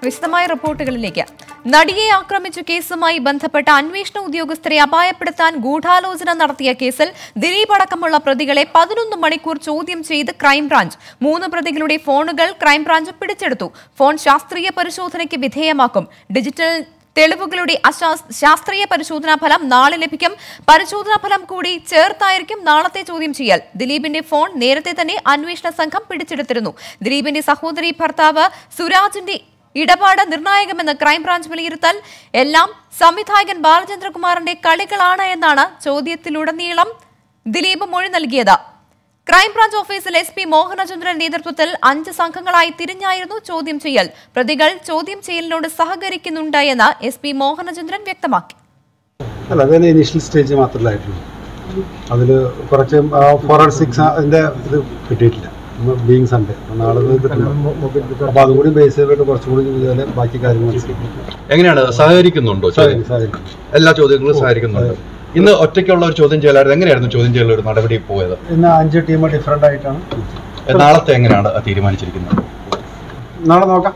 വിശദമായ റിപ്പോർട്ടുകളിലേക്ക്. നടിയെ ആക്രമിച്ച കേസുമായി ബന്ധപ്പെട്ട അന്വേഷണ ഉദ്യോഗസ്ഥരെ അപായപ്പെടുത്താൻ ഗൂഢാലോചന നടത്തിയ കേസിൽ ദിലീപ് അടക്കമുള്ള പ്രതികളെ 11 മണിക്കൂർ ചോദ്യം ചെയ്ത് ക്രൈംബ്രാഞ്ച്. 3 പ്രതികളുടെ ഫോണുകൾ ക്രൈംബ്രാഞ്ച് പിടിച്ചെടുത്തു. ഫോൺ ശാസ്ത്രീയ പരിശോധനയ്ക്ക് വിധേയമാക്കും. ഡിജിറ്റൽ തെളിവുകളുടെ ശാസ്ത്രീയ പരിശോധനാ ഫലം നാളെ ലഭിക്കും. പരിശോധനാ ഫലം കൂടി ചേർത്തായിരിക്കും നാളത്തെ ചോദ്യം ചെയ്യൽ. ദിലീപിന്റെ ഫോൺ നേരത്തെ തന്നെ അന്വേഷണ സംഘം പിടിച്ചെടുത്തിരുന്നു. ദിലീപിന്റെ സഹോദരി ഭർത്താവ് സുരാജിന്റെ ഇടപാട് നിർണായകമെന്ന് ക്രൈംബ്രാഞ്ച് വിലയിരുത്തൽ. എല്ലാം സംവിധായകൻ ബാലചന്ദ്രകുമാറിന്റെ കളികളാണ് എന്നാണ് ചോദ്യത്തിലുടനീളം ദിലീപ് മൊഴി നൽകിയത്. ക്രൈംബ്രാഞ്ച് ഓഫീസിൽ SP മോഹനചന്ദ്രൻ നേതൃത്വത്തിൽ 5 സംഘങ്ങളായി തിരിഞ്ഞായിരുന്നു ചോദ്യം ചെയ്യൽ. പ്രതികൾ ചോദ്യം ചെയ്യലിനോട് സഹകരിക്കുന്നുണ്ട് എന്ന് SP മോഹനചന്ദ്രൻ വ്യക്തമാക്കി. അല്ല, അതിന് ഇനീഷ്യൽ സ്റ്റേജ് മാത്രമല്ലായിട്ടുള്ളൂ. അതിൽ കുറച്ച് ഫോറൻസിക്സ് അതിൻ്റെ ഇത് കിട്ടിയിട്ടില്ല. ബീങ് സൺഡേ നാളെ അപ്പോൾ അതും കൂടി ബേസ് ചെയ്തിട്ട് കുറച്ചുകൂടി ചെയ്താൽ ബാക്കി കാര്യങ്ങൾ എങ്ങനെയാണ് സഹകരിക്കുന്നുണ്ടോ? എല്ലാ ചോദ്യങ്ങളും സഹകരിക്കുന്നുണ്ട്. ഇന്ന് ഒറ്റയ്ക്കുള്ള ഒരു ചോദ്യം ചെയ്യലായിരുന്നു. എങ്ങനെയായിരുന്നു ചോദ്യം ചെയ്യൽ ഒരു നടപടി പോയത്? ഇന്ന് 5 ടീം ഡിഫറെന്റ് ആയിട്ടാണ്. നാളത്തെ എങ്ങനെയാണ് തീരുമാനിച്ചിരിക്കുന്നത്? നാളെ നോക്കാം.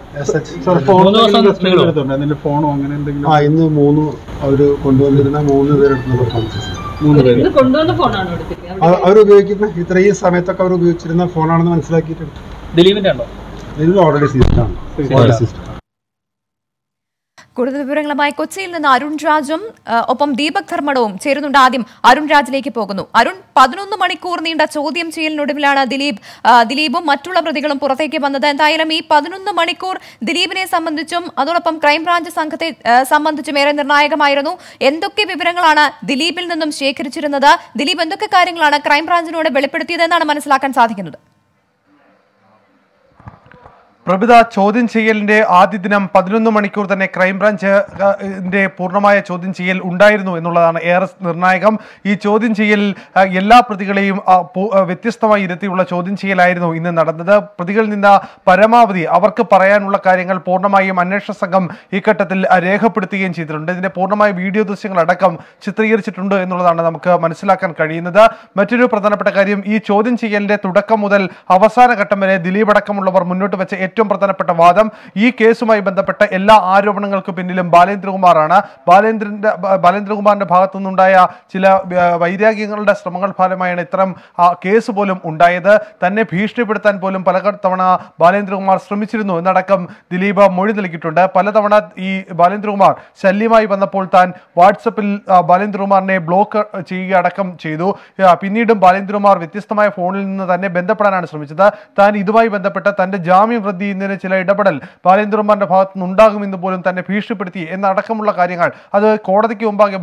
ഫോണോ അങ്ങനെ എന്തെങ്കിലും ഇന്ന് 3 അവർ കൊണ്ടുവന്നിരുന്ന 3 പേരെടുക്കുന്ന പെർഫോമൻസസ് അവർ ഉപയോഗിക്കുന്ന ഇത്രയും സമയത്തൊക്കെ അവർ ഉപയോഗിച്ചിരുന്ന ഫോണാണെന്ന് മനസ്സിലാക്കിയിട്ടുണ്ട്. ദിലീപിന്റെ ഓൾറെഡി സിസ്റ്റം. കൂടുതൽ വിവരങ്ങളുമായി കൊച്ചിയിൽ നിന്ന് അരുൺ രാജും ഒപ്പം ദീപക് ധർമ്മടവും ചേരുന്നുണ്ട്. ആദ്യം അരുൺ രാജിലേക്ക് പോകുന്നു. അരുൺ, 11 മണിക്കൂർ നീണ്ട ചോദ്യം ചെയ്യലിനൊടുവിലാണ് ദിലീപും മറ്റുള്ള പ്രതികളും പുറത്തേക്ക് വന്നത്. എന്തായാലും ഈ 11 മണിക്കൂർ ദിലീപിനെ സംബന്ധിച്ചും അതോടൊപ്പം ക്രൈംബ്രാഞ്ച് സംഘത്തെ സംബന്ധിച്ചും ഏറെ നിർണായകമായിരുന്നു. എന്തൊക്കെ വിവരങ്ങളാണ് ദിലീപിൽ നിന്നും ശേഖരിച്ചിരുന്നത്? ദിലീപ് എന്തൊക്കെ കാര്യങ്ങളാണ് ക്രൈംബ്രാഞ്ചിനോട് വെളിപ്പെടുത്തിയതെന്നാണ് മനസ്സിലാക്കാൻ സാധിക്കുന്നത്? പ്രഭിത, ചോദ്യം ചെയ്യലിന്റെ ആദ്യ ദിനം 11 മണിക്കൂർ തന്നെ ക്രൈംബ്രാഞ്ചിന്റെ പൂർണ്ണമായ ചോദ്യം ചെയ്യൽ ഉണ്ടായിരുന്നു എന്നുള്ളതാണ് ഏറെ നിർണായകം. ഈ ചോദ്യം ചെയ്യൽ എല്ലാ പ്രതികളെയും വ്യത്യസ്തമായി ഇരുത്തിയുള്ള ചോദ്യം ചെയ്യലായിരുന്നു ഇന്ന് നടന്നത്. പ്രതികളിൽ നിന്ന് പരമാവധി അവർക്ക് പറയാനുള്ള കാര്യങ്ങൾ പൂർണ്ണമായും അന്വേഷണ സംഘം ഈ ഘട്ടത്തിൽ രേഖപ്പെടുത്തുകയും ചെയ്തിട്ടുണ്ട്. ഇതിന്റെ പൂർണ്ണമായ വീഡിയോ ദൃശ്യങ്ങളടക്കം ചിത്രീകരിച്ചിട്ടുണ്ട് എന്നുള്ളതാണ് നമുക്ക് മനസ്സിലാക്കാൻ കഴിയുന്നത്. മറ്റൊരു പ്രധാനപ്പെട്ട കാര്യം, ഈ ചോദ്യം ചെയ്യലിന്റെ തുടക്കം മുതൽ അവസാന ഘട്ടം വരെ ദിലീപ് അടക്കമുള്ളവർ മുന്നോട്ട് വെച്ച ഏറ്റവും പ്രധാനപ്പെട്ട വാദം ഈ കേസുമായി ബന്ധപ്പെട്ട എല്ലാ ആരോപണങ്ങൾക്ക് പിന്നിലും ബാലേന്ദ്രകുമാറാണ്. ബാലേന്ദ്രകുമാറിന്റെ ഭാഗത്തു നിന്നുണ്ടായ ചില വൈരാഗ്യങ്ങളുടെ ശ്രമങ്ങൾ ഫലമായാണ് ഇത്തരം കേസ് പോലും ഉണ്ടായത്. തന്നെ ഭീഷണിപ്പെടുത്താൻ പോലും പല തവണ ബാലേന്ദ്രകുമാർ ശ്രമിച്ചിരുന്നു എന്നടക്കം ദിലീപ് മൊഴി നൽകിയിട്ടുണ്ട്. പലതവണ ഈ ബാലേന്ദ്രകുമാർ ശല്യമായി വന്നപ്പോൾ താൻ വാട്സപ്പിൽ ബാലേന്ദ്രകുമാറിനെ ബ്ലോക്ക് ചെയ്യുക അടക്കം ചെയ്തു. പിന്നീടും ബാലേന്ദ്രകുമാർ വ്യത്യസ്തമായ ഫോണിൽ നിന്ന് തന്നെ ബന്ധപ്പെടാനാണ് ശ്രമിച്ചത്. താൻ ഇതുമായി ബന്ധപ്പെട്ട തന്റെ ജാമ്യം റദ്ദ് ചെയ്യുന്നതിന് ചില ഇടപെടൽ ബാലേന്ദ്രകുമാറിന്റെ ഭാഗത്തു നിന്നുണ്ടാകുമെന്ന് പോലും തന്നെ ഭീഷണിപ്പെടുത്തി എന്നടക്കമുള്ള കാര്യങ്ങൾ അത് കോടതിക്ക് മുമ്പാകെ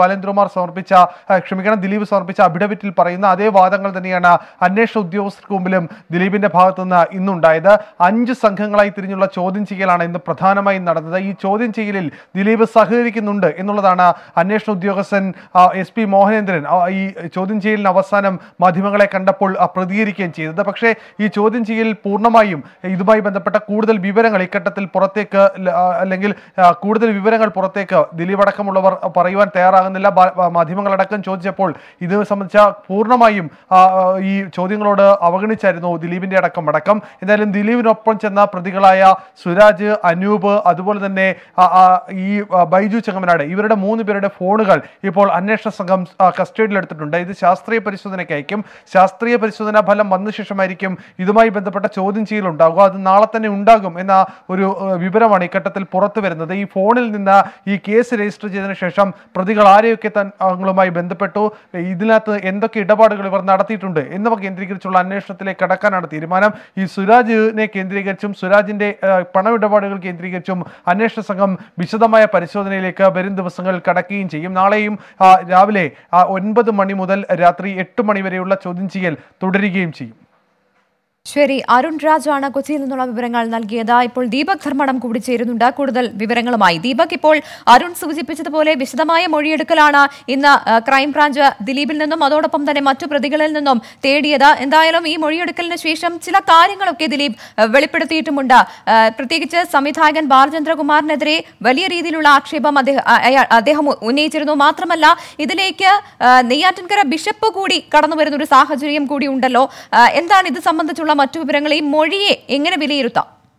ദിലീപ് സമർപ്പിച്ച അഫിഡവിറ്റിൽ പറയുന്ന അതേ വാദങ്ങൾ തന്നെയാണ് അന്വേഷണ ഉദ്യോഗസ്ഥർക്ക് മുമ്പിലും ദിലീപിന്റെ ഭാഗത്തുനിന്ന് ഇന്നുണ്ടായത്. 5 സംഘങ്ങളായി തിരിഞ്ഞുള്ള ചോദ്യം ചെയ്യലാണ് ഇന്ന് പ്രധാനമായും നടന്നത്. ഈ ചോദ്യം ചെയ്യലിൽ ദിലീപ് സഹകരിക്കുന്നുണ്ട് എന്നുള്ളതാണ് അന്വേഷണ ഉദ്യോഗസ്ഥൻ SP മോഹനേന്ദ്രൻ ഈ ചോദ്യം ചെയ്യലിന് അവസാനം മാധ്യമങ്ങളെ കണ്ടപ്പോൾ പ്രതികരിക്കുകയും ചെയ്തത്. പക്ഷേ ഈ ചോദ്യം ചെയ്യൽ പൂർണ്ണമായും ഇതുമായി ബന്ധപ്പെട്ട കൂടുതൽ വിവരങ്ങൾ ഇക്കട്ടത്തിൽ പുറത്തേക്ക് അല്ലെങ്കിൽ കൂടുതൽ വിവരങ്ങൾ പുറത്തേക്ക് ദിലീപ് അടക്കമുള്ളവർ പറയുവാൻ തയ്യാറാകുന്നില്ല. മാധ്യമങ്ങളടക്കം ചോദിച്ചപ്പോൾ ഇത് സംബന്ധിച്ച പൂർണ്ണമായും ഈ ചോദ്യങ്ങളോട് അവഗണിച്ചായിരുന്നു ദിലീപിന്റെ അടക്കം. എന്തായാലും ദിലീപിനൊപ്പം ചെന്ന പ്രതികളായ സുരാജ്, അനൂപ്, അതുപോലെ തന്നെ ഈ ബൈജു ചെങ്ങമനാട് ഇവരുടെ 3 പേരുടെ ഫോണുകൾ ഇപ്പോൾ അന്വേഷണ സംഘം കസ്റ്റഡിയിലെടുത്തിട്ടുണ്ട്. ഇത് ശാസ്ത്രീയ പരിശോധനയ്ക്ക് അയക്കും. ശാസ്ത്രീയ പരിശോധനാ ഫലം വന്ന ശേഷമായിരിക്കും ഇതുമായി ബന്ധപ്പെട്ട ചോദ്യം ചെയ്യലുണ്ടാകുക. അത് നാളെ തന്നെ ഉണ്ടാകും എന്ന ഒരു വിവരമാണ് ഇക്കട്ടത്തിൽ പുറത്തു വരുന്നത്. ഈ ഫോണിൽ നിന്ന് ഈ കേസ് രജിസ്റ്റർ ചെയ്തതിനു ശേഷം പ്രതികൾ ആരെയൊക്കെ തങ്ങളുമായി ബന്ധപ്പെട്ടു, ഇതിനകത്ത് എന്തൊക്കെ ഇടപാടുകൾ ഇവർ നടത്തിയിട്ടുണ്ട് എന്നിവ കേന്ദ്രീകരിച്ചുള്ള അന്വേഷണത്തിലേക്ക് കടക്കാനാണ് തീരുമാനം. ഈ സുരാജിനെ കേന്ദ്രീകരിച്ചും സുരാജിന്റെ പണമിടപാടുകൾ കേന്ദ്രീകരിച്ചും അന്വേഷണ സംഘം വിശദമായ പരിശോധനയിലേക്ക് വരും ദിവസങ്ങളിൽ കടക്കുകയും ചെയ്യും. നാളെയും രാവിലെ 9 മണി മുതൽ രാത്രി 8 മണി വരെയുള്ള ചോദ്യം ചെയ്യൽ തുടരുകയും ചെയ്യും. ശരി, അരുൺ രാജാണ് കൊച്ചിയിൽ നിന്നുള്ള വിവരങ്ങൾ നൽകിയത്. ഇപ്പോൾ ദീപക് ധർമ്മടം കൂടി ചേരുന്നുണ്ട് കൂടുതൽ വിവരങ്ങളുമായി. ദീപക്, ഇപ്പോൾ അരുൺ സൂചിപ്പിച്ചതുപോലെ വിശദമായ മൊഴിയെടുക്കലാണ് ഇന്ന് ക്രൈംബ്രാഞ്ച് ദിലീപിൽ നിന്നും അതോടൊപ്പം തന്നെ മറ്റു പ്രതികളിൽ നിന്നും തേടിയത്. എന്തായാലും ഈ മൊഴിയെടുക്കലിന് ശേഷം ചില കാര്യങ്ങളൊക്കെ ദിലീപ് വെളിപ്പെടുത്തിയിട്ടുമുണ്ട്. പ്രത്യേകിച്ച് സംവിധായകൻ ബാലചന്ദ്രകുമാറിനെതിരെ വലിയ രീതിയിലുള്ള ആക്ഷേപം അദ്ദേഹം ഉന്നയിച്ചിരുന്നു. മാത്രമല്ല, ഇതിലേക്ക് നെയ്യാറ്റിൻകര ബിഷപ്പ് കൂടി കടന്നു വരുന്ന ഒരു സാഹചര്യം കൂടി ഉണ്ടല്ലോ. എന്താണ് ഇത് സംബന്ധിച്ചുള്ള മറ്റു വിവരങ്ങൾ? ഈ മൊഴിയെ എങ്ങനെ വിലയിരുത്താം?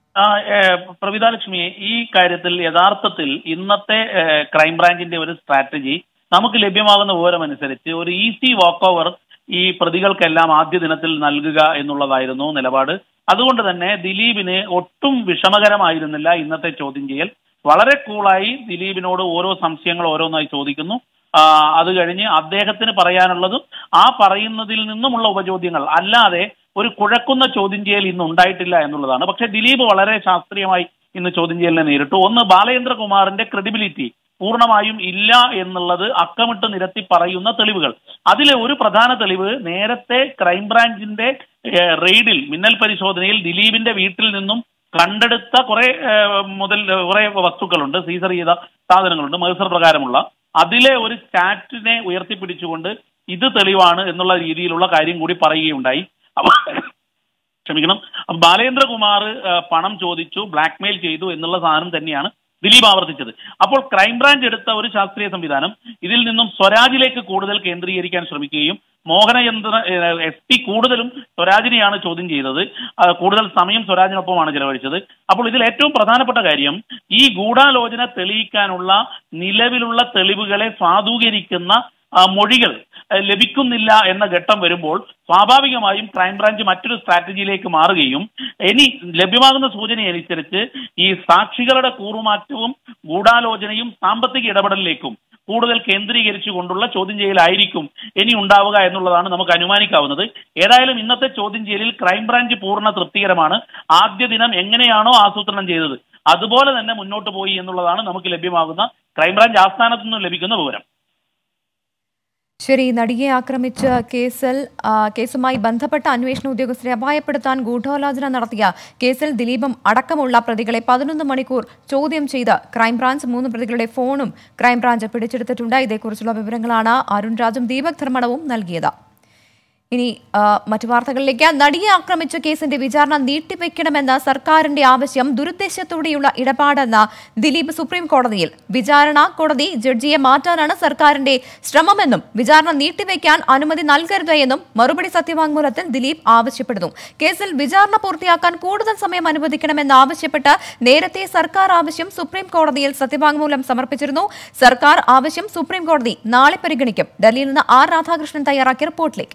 പ്രവിതാലക്ഷ്മി, ഈ കാര്യത്തിൽ യഥാർത്ഥത്തിൽ ഇന്നത്തെ ക്രൈംബ്രാഞ്ചിന്റെ ഒരു സ്ട്രാറ്റജി നമുക്ക് ലഭ്യമാകുന്ന വിവരമനുസരിച്ച് ഒരു ഈസി വാക്ക് ഓവർ ഈ പ്രതികൾക്കെല്ലാം ആദ്യ ദിനത്തിൽ നൽകുക എന്നുള്ളതായിരുന്നു നിലപാട്. അതുകൊണ്ട് തന്നെ ദിലീപിന് ഒട്ടും വിഷമകരമായിരുന്നില്ല ഇന്നത്തെ ചോദ്യം ചെയ്യൽ. വളരെ കൂളായി ദിലീപിനോട് ഓരോ സംശയങ്ങൾ ഓരോന്നായി ചോദിക്കുന്നു. അത് കഴിഞ്ഞ് അദ്ദേഹത്തിന് പറയാനുള്ളതും ആ പറയുന്നതിൽ നിന്നുമുള്ള ഉപചോദ്യങ്ങൾ അല്ലാതെ ഒരു കുഴക്കുന്ന ചോദ്യം ചെയ്യൽ ഇന്ന് ഉണ്ടായിട്ടില്ല എന്നുള്ളതാണ്. പക്ഷെ ദിലീപ് വളരെ ശാസ്ത്രീയമായി ഇന്ന് ചോദ്യം ചെയ്യലിനെ നേരിട്ടു. ഒന്ന്, ബാലചന്ദ്രകുമാറിന്റെ ക്രെഡിബിലിറ്റി പൂർണ്ണമായും ഇല്ല എന്നുള്ളത് അക്കമിട്ട് നിരത്തി പറയുന്ന തെളിവുകൾ. അതിലെ ഒരു പ്രധാന തെളിവ്, നേരത്തെ ക്രൈംബ്രാഞ്ചിന്റെ റെയ്ഡിൽ മിന്നൽ പരിശോധനയിൽ ദിലീപിന്റെ വീട്ടിൽ നിന്നും കണ്ടെടുത്ത കുറെ വസ്തുക്കളുണ്ട്, സീസർ ചെയ്ത സാധനങ്ങളുണ്ട് മഹസർ പ്രകാരമുള്ള. അതിലെ ഒരു ചാറ്റിനെ ഉയർത്തിപ്പിടിച്ചുകൊണ്ട് ഇത് തെളിവാണ് എന്നുള്ള രീതിയിലുള്ള കാര്യം കൂടി പറയുകയുണ്ടായി. ക്ഷമിക്കണം, ബാലേന്ദ്രകുമാർ പണം ചോദിച്ചു, ബ്ലാക്ക്മെയിൽ ചെയ്തു എന്നുള്ള സാധനം തന്നെയാണ് ദിലീപ് ആവർത്തിച്ചത്. അപ്പോൾ ക്രൈംബ്രാഞ്ച് എടുത്ത ഒരു ശാസ്ത്രീയ സംവിധാനം ഇതിൽ നിന്നും സ്വരാജിലേക്ക് കൂടുതൽ കേന്ദ്രീകരിക്കാൻ ശ്രമിക്കുകയും മോഹനചന്ദ്ര SP കൂടുതലും സ്വരാജിനെയാണ് ചോദ്യം ചെയ്തത്, കൂടുതൽ സമയം സ്വരാജിനൊപ്പമാണ് ചെലവഴിച്ചത്. അപ്പോൾ ഇതിൽ ഏറ്റവും പ്രധാനപ്പെട്ട കാര്യം, ഈ ഗൂഢാലോചന തെളിയിക്കാനുള്ള നിലവിലുള്ള തെളിവുകളെ സാധൂകരിക്കുന്ന മൊഴികൾ ലഭിക്കുന്നില്ല എന്ന ഘട്ടം വരുമ്പോൾ സ്വാഭാവികമായും ക്രൈംബ്രാഞ്ച് മറ്റൊരു സ്ട്രാറ്റജിയിലേക്ക് മാറുകയും ഇനി ലഭ്യമാകുന്ന സൂചന അനുസരിച്ച് ഈ സാക്ഷികളുടെ കൂറുമാറ്റവും ഗൂഢാലോചനയും സാമ്പത്തിക ഇടപെടലിലേക്കും കൂടുതൽ കേന്ദ്രീകരിച്ചുകൊണ്ടുള്ള ചോദ്യം ചെയ്യലായിരിക്കും ഇനി ഉണ്ടാവുക എന്നുള്ളതാണ് നമുക്ക് അനുമാനിക്കാവുന്നത്. ഏതായാലും ഇന്നത്തെ ചോദ്യം ചെയ്യലിൽ ക്രൈംബ്രാഞ്ച് പൂർണ്ണ തൃപ്തികരമാണ്. ആദ്യ ദിനം എങ്ങനെയാണോ ആസൂത്രണം ചെയ്തത് അതുപോലെ തന്നെ മുന്നോട്ട് പോയി എന്നുള്ളതാണ് നമുക്ക് ലഭ്യമാകുന്ന ക്രൈംബ്രാഞ്ച് ആസ്ഥാനത്തു നിന്നും ലഭിക്കുന്ന വിവരം. ശരി, നടിയെ ആക്രമിച്ച കേസുമായി ബന്ധപ്പെട്ട അന്വേഷണ ഉദ്യോഗസ്ഥരെ അപായപ്പെടുത്താൻ ഗൂഢാലോചന നടത്തിയ കേസിൽ ദിലീപും അടക്കമുള്ള പ്രതികളെ 11 മണിക്കൂർ ചോദ്യം ചെയ്ത് ക്രൈംബ്രാഞ്ച് 3 പ്രതികളുടെ ഫോണും ക്രൈംബ്രാഞ്ച് പിടിച്ചെടുത്തിട്ടുണ്ട്. ഇതേക്കുറിച്ചുള്ള വിവരങ്ങളാണ് അരുൺ രാജും ദീപക് ധർമ്മടവും നൽകിയത്. ഇനി മറ്റു വാർത്തകളിലേക്ക്. നടിയെ ആക്രമിച്ച കേസിന്റെ വിചാരണ നീട്ടിവെക്കണമെന്ന സർക്കാരിന്റെ ആവശ്യം ദുരുദ്ദേശത്തോടെയുള്ള ഇടപാടെന്ന് ദിലീപ് സുപ്രീം കോടതിയിൽ. വിചാരണ കോടതി ജഡ്ജിയെ മാറ്റാനാണ് സർക്കാരിന്റെ ശ്രമമെന്നും വിചാരണ നീട്ടിവെക്കാൻ അനുമതി നൽകരുത് എന്നും മറുപടി സത്യവാങ്മൂലത്തിൽ ദിലീപ് ആവശ്യപ്പെടുന്നു. കേസിൽ വിചാരണ പൂർത്തിയാക്കാൻ കൂടുതൽ സമയം അനുവദിക്കണമെന്ന് ആവശ്യപ്പെട്ട് നേരത്തെ സർക്കാർ ആവശ്യം സുപ്രീം കോടതിയിൽ സത്യവാങ്മൂലം സമർപ്പിച്ചിരുന്നു. സർക്കാർ ആവശ്യം സുപ്രീം കോടതി നാളെ പരിഗണിക്കും. ഡൽഹിയിൽ നിന്ന് R രാധാകൃഷ്ണൻ തയ്യാറാക്കിയ റിപ്പോർട്ടിലേക്ക്.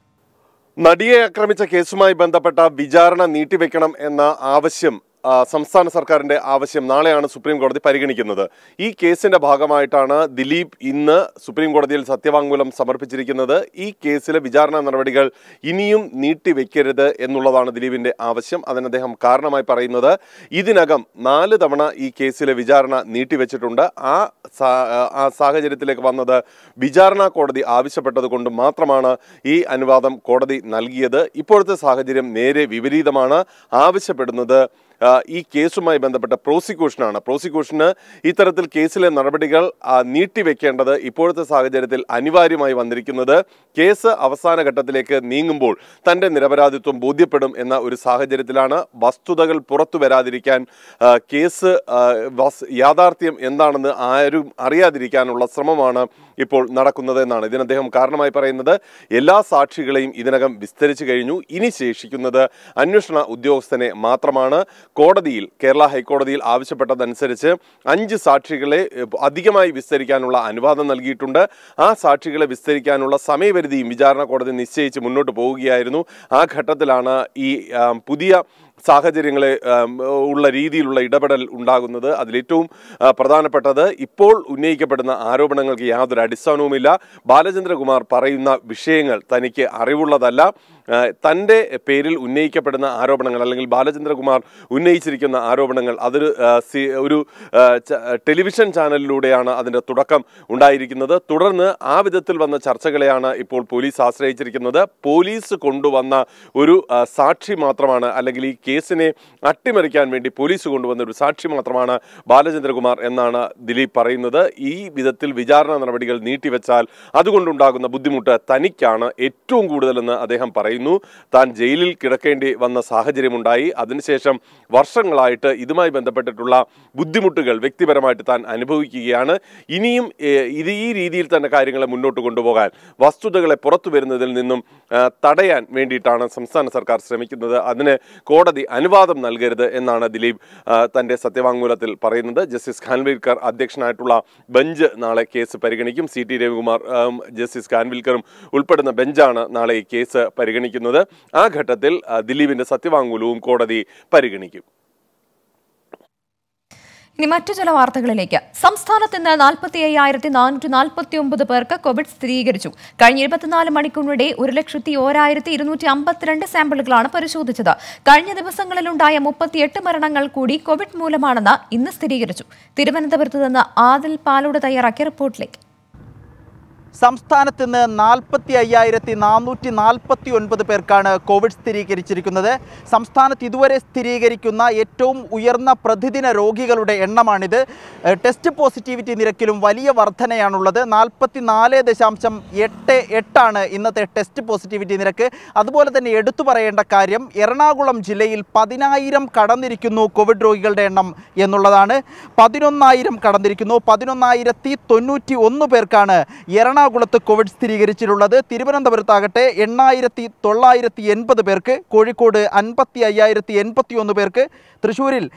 നടിയെ ആക്രമിച്ച കേസുമായി ബന്ധപ്പെട്ട വിചാരണ നീട്ടിവെക്കണം എന്ന ആവശ്യം, സംസ്ഥാന സർക്കാരിന്റെ ആവശ്യം നാളെയാണ് സുപ്രീം കോടതി പരിഗണിക്കുന്നത്. ഈ കേസിന്റെ ഭാഗമായിട്ടാണ് ദിലീപ് ഇന്ന് സുപ്രീം കോടതിയിൽ സത്യവാങ്മൂലം സമർപ്പിച്ചിരിക്കുന്നത്. ഈ കേസിലെ വിചാരണ നടപടികൾ ഇനിയും നീട്ടിവെക്കരുത് എന്നുള്ളതാണ് ദിലീപിന്റെ ആവശ്യം. അതിന് അദ്ദേഹം കാരണമായി പറയുന്നത്, ഇതിനകം 4 തവണ ഈ കേസിലെ വിചാരണ നീട്ടിവെച്ചിട്ടുണ്ട്. ആ സാഹചര്യത്തിലേക്ക് വന്നത് വിചാരണ കോടതി ആവശ്യപ്പെട്ടത് കൊണ്ട് മാത്രമാണ് ഈ അനുവാദം കോടതി നൽകിയത്. ഇപ്പോഴത്തെ സാഹചര്യം നേരെ വിപരീതമാണ്. ആവശ്യപ്പെടുന്നത് ഈ കേസുമായി ബന്ധപ്പെട്ട പ്രോസിക്യൂഷനാണ്. പ്രോസിക്യൂഷന് ഇത്തരത്തിൽ കേസിലെ നടപടികൾ നീട്ടിവെക്കേണ്ടത് ഇപ്പോഴത്തെ സാഹചര്യത്തിൽ അനിവാര്യമായി വന്നിരിക്കുന്നത് കേസ് അവസാന ഘട്ടത്തിലേക്ക് നീങ്ങുമ്പോൾ തൻ്റെ നിരപരാധിത്വം ബോധ്യപ്പെടും എന്ന ഒരു സാഹചര്യത്തിലാണ്. വസ്തുതകൾ പുറത്തു വരാതിരിക്കാൻ, കേസ് യാഥാർത്ഥ്യം എന്താണെന്ന് ആരും അറിയാതിരിക്കാനുള്ള ശ്രമമാണ് ഇപ്പോൾ നടക്കുന്നത് എന്നാണ് ഇതിന് അദ്ദേഹം കാരണമായി പറയുന്നത്. എല്ലാ സാക്ഷികളെയും ഇതിനകം വിസ്തരിച്ചു കഴിഞ്ഞു. ഇനി ശേഷിക്കുന്നത് അന്വേഷണ ഉദ്യോഗസ്ഥനെ മാത്രമാണ്. കോടതിയിൽ, കേരള ഹൈക്കോടതിയിൽ ആവശ്യപ്പെട്ടതനുസരിച്ച് 5 സാക്ഷികളെ അധികമായി വിസ്തരിക്കാനുള്ള അനുവാദം നൽകിയിട്ടുണ്ട്. ആ സാക്ഷികളെ വിസ്തരിക്കാനുള്ള സമയപരിധിയും വിചാരണ കോടതി നിശ്ചയിച്ച് മുന്നോട്ട് പോവുകയായിരുന്നു. ആ ഘട്ടത്തിലാണ് ഈ പുതിയ സാഹചര്യങ്ങളെ ഉള്ള രീതിയിലുള്ള ഇടപെടൽ ഉണ്ടാകുന്നത്. അതിലേറ്റവും പ്രധാനപ്പെട്ടത്, ഇപ്പോൾ ഉന്നയിക്കപ്പെടുന്ന ആരോപണങ്ങൾക്ക് യാതൊരു അടിസ്ഥാനവുമില്ല. ബാലചന്ദ്രകുമാർ പറയുന്ന വിഷയങ്ങൾ തനിക്ക് അറിവുള്ളതല്ല. തൻ്റെ പേരിൽ ഉന്നയിക്കപ്പെടുന്ന ആരോപണങ്ങൾ, അല്ലെങ്കിൽ ബാലചന്ദ്രകുമാർ ഉന്നയിച്ചിരിക്കുന്ന ആരോപണങ്ങൾ, അതൊരു ഒരു ടെലിവിഷൻ ചാനലിലൂടെയാണ് അതിൻ്റെ തുടക്കം ഉണ്ടായിരിക്കുന്നത്. തുടർന്ന് ആ വിധത്തിൽ വന്ന ചർച്ചകളെയാണ് ഇപ്പോൾ പോലീസ് ആശ്രയിച്ചിരിക്കുന്നത്. പോലീസ് കൊണ്ടുവന്ന ഒരു സാക്ഷി മാത്രമാണ്, അല്ലെങ്കിൽ ഈ കേസിനെ അട്ടിമറിക്കാൻ വേണ്ടി പോലീസ് കൊണ്ടുവന്ന ഒരു സാക്ഷി മാത്രമാണ് ബാലചന്ദ്രകുമാർ എന്നാണ് ദിലീപ് പറയുന്നത്. ഈ വിധത്തിൽ വിചാരണ നടപടികൾ നീട്ടിവെച്ചാൽ അതുകൊണ്ടുണ്ടാകുന്ന ബുദ്ധിമുട്ട് തനിക്കാണ് ഏറ്റവും കൂടുതലെന്ന് അദ്ദേഹം പറയുന്നു. താൻ ജയിലിൽ കിടക്കേണ്ടി വന്ന സാഹചര്യമുണ്ടായി. അതിനുശേഷം വർഷങ്ങളായിട്ട് ഇതുമായി ബന്ധപ്പെട്ടിട്ടുള്ള ബുദ്ധിമുട്ടുകൾ വ്യക്തിപരമായിട്ട് താൻ അനുഭവിക്കുകയാണ്. ഇനിയും ഈ രീതിയിൽ തന്നെ കാര്യങ്ങളെ മുന്നോട്ട് കൊണ്ടുപോകാൻ, വസ്തുതകളെ പുറത്തു വരുന്നതിൽ നിന്നും തടയാൻ വേണ്ടിയിട്ടാണ് സംസ്ഥാന സർക്കാർ ശ്രമിക്കുന്നത്. അതിന് കോടതി കോടതി അനുവാദം നൽകരുത് എന്നാണ് ദിലീപ് തന്റെ സത്യവാങ്മൂലത്തിൽ പറയുന്നത്. ജസ്റ്റിസ് ഖാൻവിൽക്കർ അധ്യക്ഷനായിട്ടുള്ള ബെഞ്ച് നാളെ കേസ് പരിഗണിക്കും. CT രവികുമാർ ജസ്റ്റിസ് ഖാൻവിൽക്കറും ഉൾപ്പെടുന്ന ബെഞ്ചാണ് നാളെ ഈ കേസ് പരിഗണിക്കുന്നത്. ആ ഘട്ടത്തിൽ ദിലീപിന്റെ സത്യവാങ്മൂലവും കോടതി പരിഗണിക്കും. ഇനി മറ്റു ചില വാർത്തകളിലേക്ക്. സംസ്ഥാനത്ത് ഇന്ന് 45,449 പേർക്ക് കോവിഡ് സ്ഥിരീകരിച്ചു. കഴിഞ്ഞ 24 മണിക്കൂറിനിടെ 1,01,252 സാമ്പിളുകളാണ് പരിശോധിച്ചത്. കഴിഞ്ഞ ദിവസങ്ങളിലുണ്ടായ 38 മരണങ്ങൾ കൂടി കോവിഡ് മൂലമാണെന്ന് ഇന്ന് സ്ഥിരീകരിച്ചു. തിരുവനന്തപുരത്ത് നിന്ന് ആദിൽ പാലോട് തയ്യാറാക്കിയ റിപ്പോർട്ടിലേക്ക്. സംസ്ഥാനത്ത് ഇന്ന് 45,449 പേർക്കാണ് കോവിഡ് സ്ഥിരീകരിച്ചിരിക്കുന്നത്. സംസ്ഥാനത്ത് ഇതുവരെ സ്ഥിരീകരിക്കുന്ന ഏറ്റവും ഉയർന്ന പ്രതിദിന രോഗികളുടെ എണ്ണമാണിത്. ടെസ്റ്റ് പോസിറ്റിവിറ്റി നിരക്കിലും വലിയ വർധനയാണുള്ളത്. 44.88 ആണ് ഇന്നത്തെ ടെസ്റ്റ് പോസിറ്റിവിറ്റി നിരക്ക്. അതുപോലെ തന്നെ എടുത്തു പറയേണ്ട കാര്യം, എറണാകുളം ജില്ലയിൽ 10,000 കടന്നിരിക്കുന്നു കോവിഡ് രോഗികളുടെ എണ്ണം എന്നുള്ളതാണ്. 11,000 കടന്നിരിക്കുന്നു. 11,091 പേർക്കാണ് എറണാകുളത്ത് കോവിഡ് സ്ഥിരീകരിച്ചിട്ടുള്ളത്. തിരുവനന്തപുരത്താകട്ടെ 8,980 പേർക്ക്, കോഴിക്കോട് 55,081 പേർക്ക്, തൃശ്ശൂരിൽ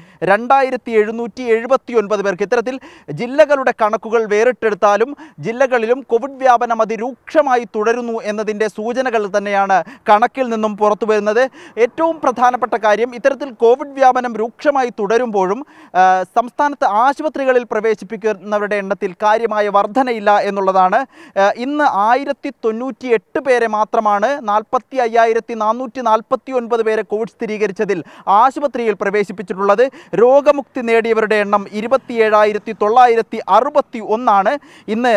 2,779 പേർക്ക്. ഇത്തരത്തിൽ ജില്ലകളുടെ കണക്കുകൾ വേറിട്ടെടുത്താലും ജില്ലകളിലും കോവിഡ് വ്യാപനം അതിരൂക്ഷമായി തുടരുന്നു എന്നതിൻ്റെ സൂചനകൾ തന്നെയാണ് കണക്കിൽ നിന്നും പുറത്തു വരുന്നത്. ഏറ്റവും പ്രധാനപ്പെട്ട കാര്യം, ഇത്തരത്തിൽ കോവിഡ് വ്യാപനം രൂക്ഷമായി തുടരുമ്പോഴും സംസ്ഥാനത്ത് ആശുപത്രികളിൽ പ്രവേശിപ്പിക്കുന്നവരുടെ എണ്ണത്തിൽ കാര്യമായ വർധനയില്ല എന്നുള്ളതാണ്. ഇന്ന് 1,098 പേരെ മാത്രമാണ് 45,449 പേരെ കോവിഡ് സ്ഥിരീകരിച്ചതിൽ ആശുപത്രിയിൽ പ്രവേശിപ്പിച്ചിട്ടുള്ളത്. രോഗമുക്തി നേടിയവരുടെ എണ്ണം 27,961 ആണ്. ഇന്ന്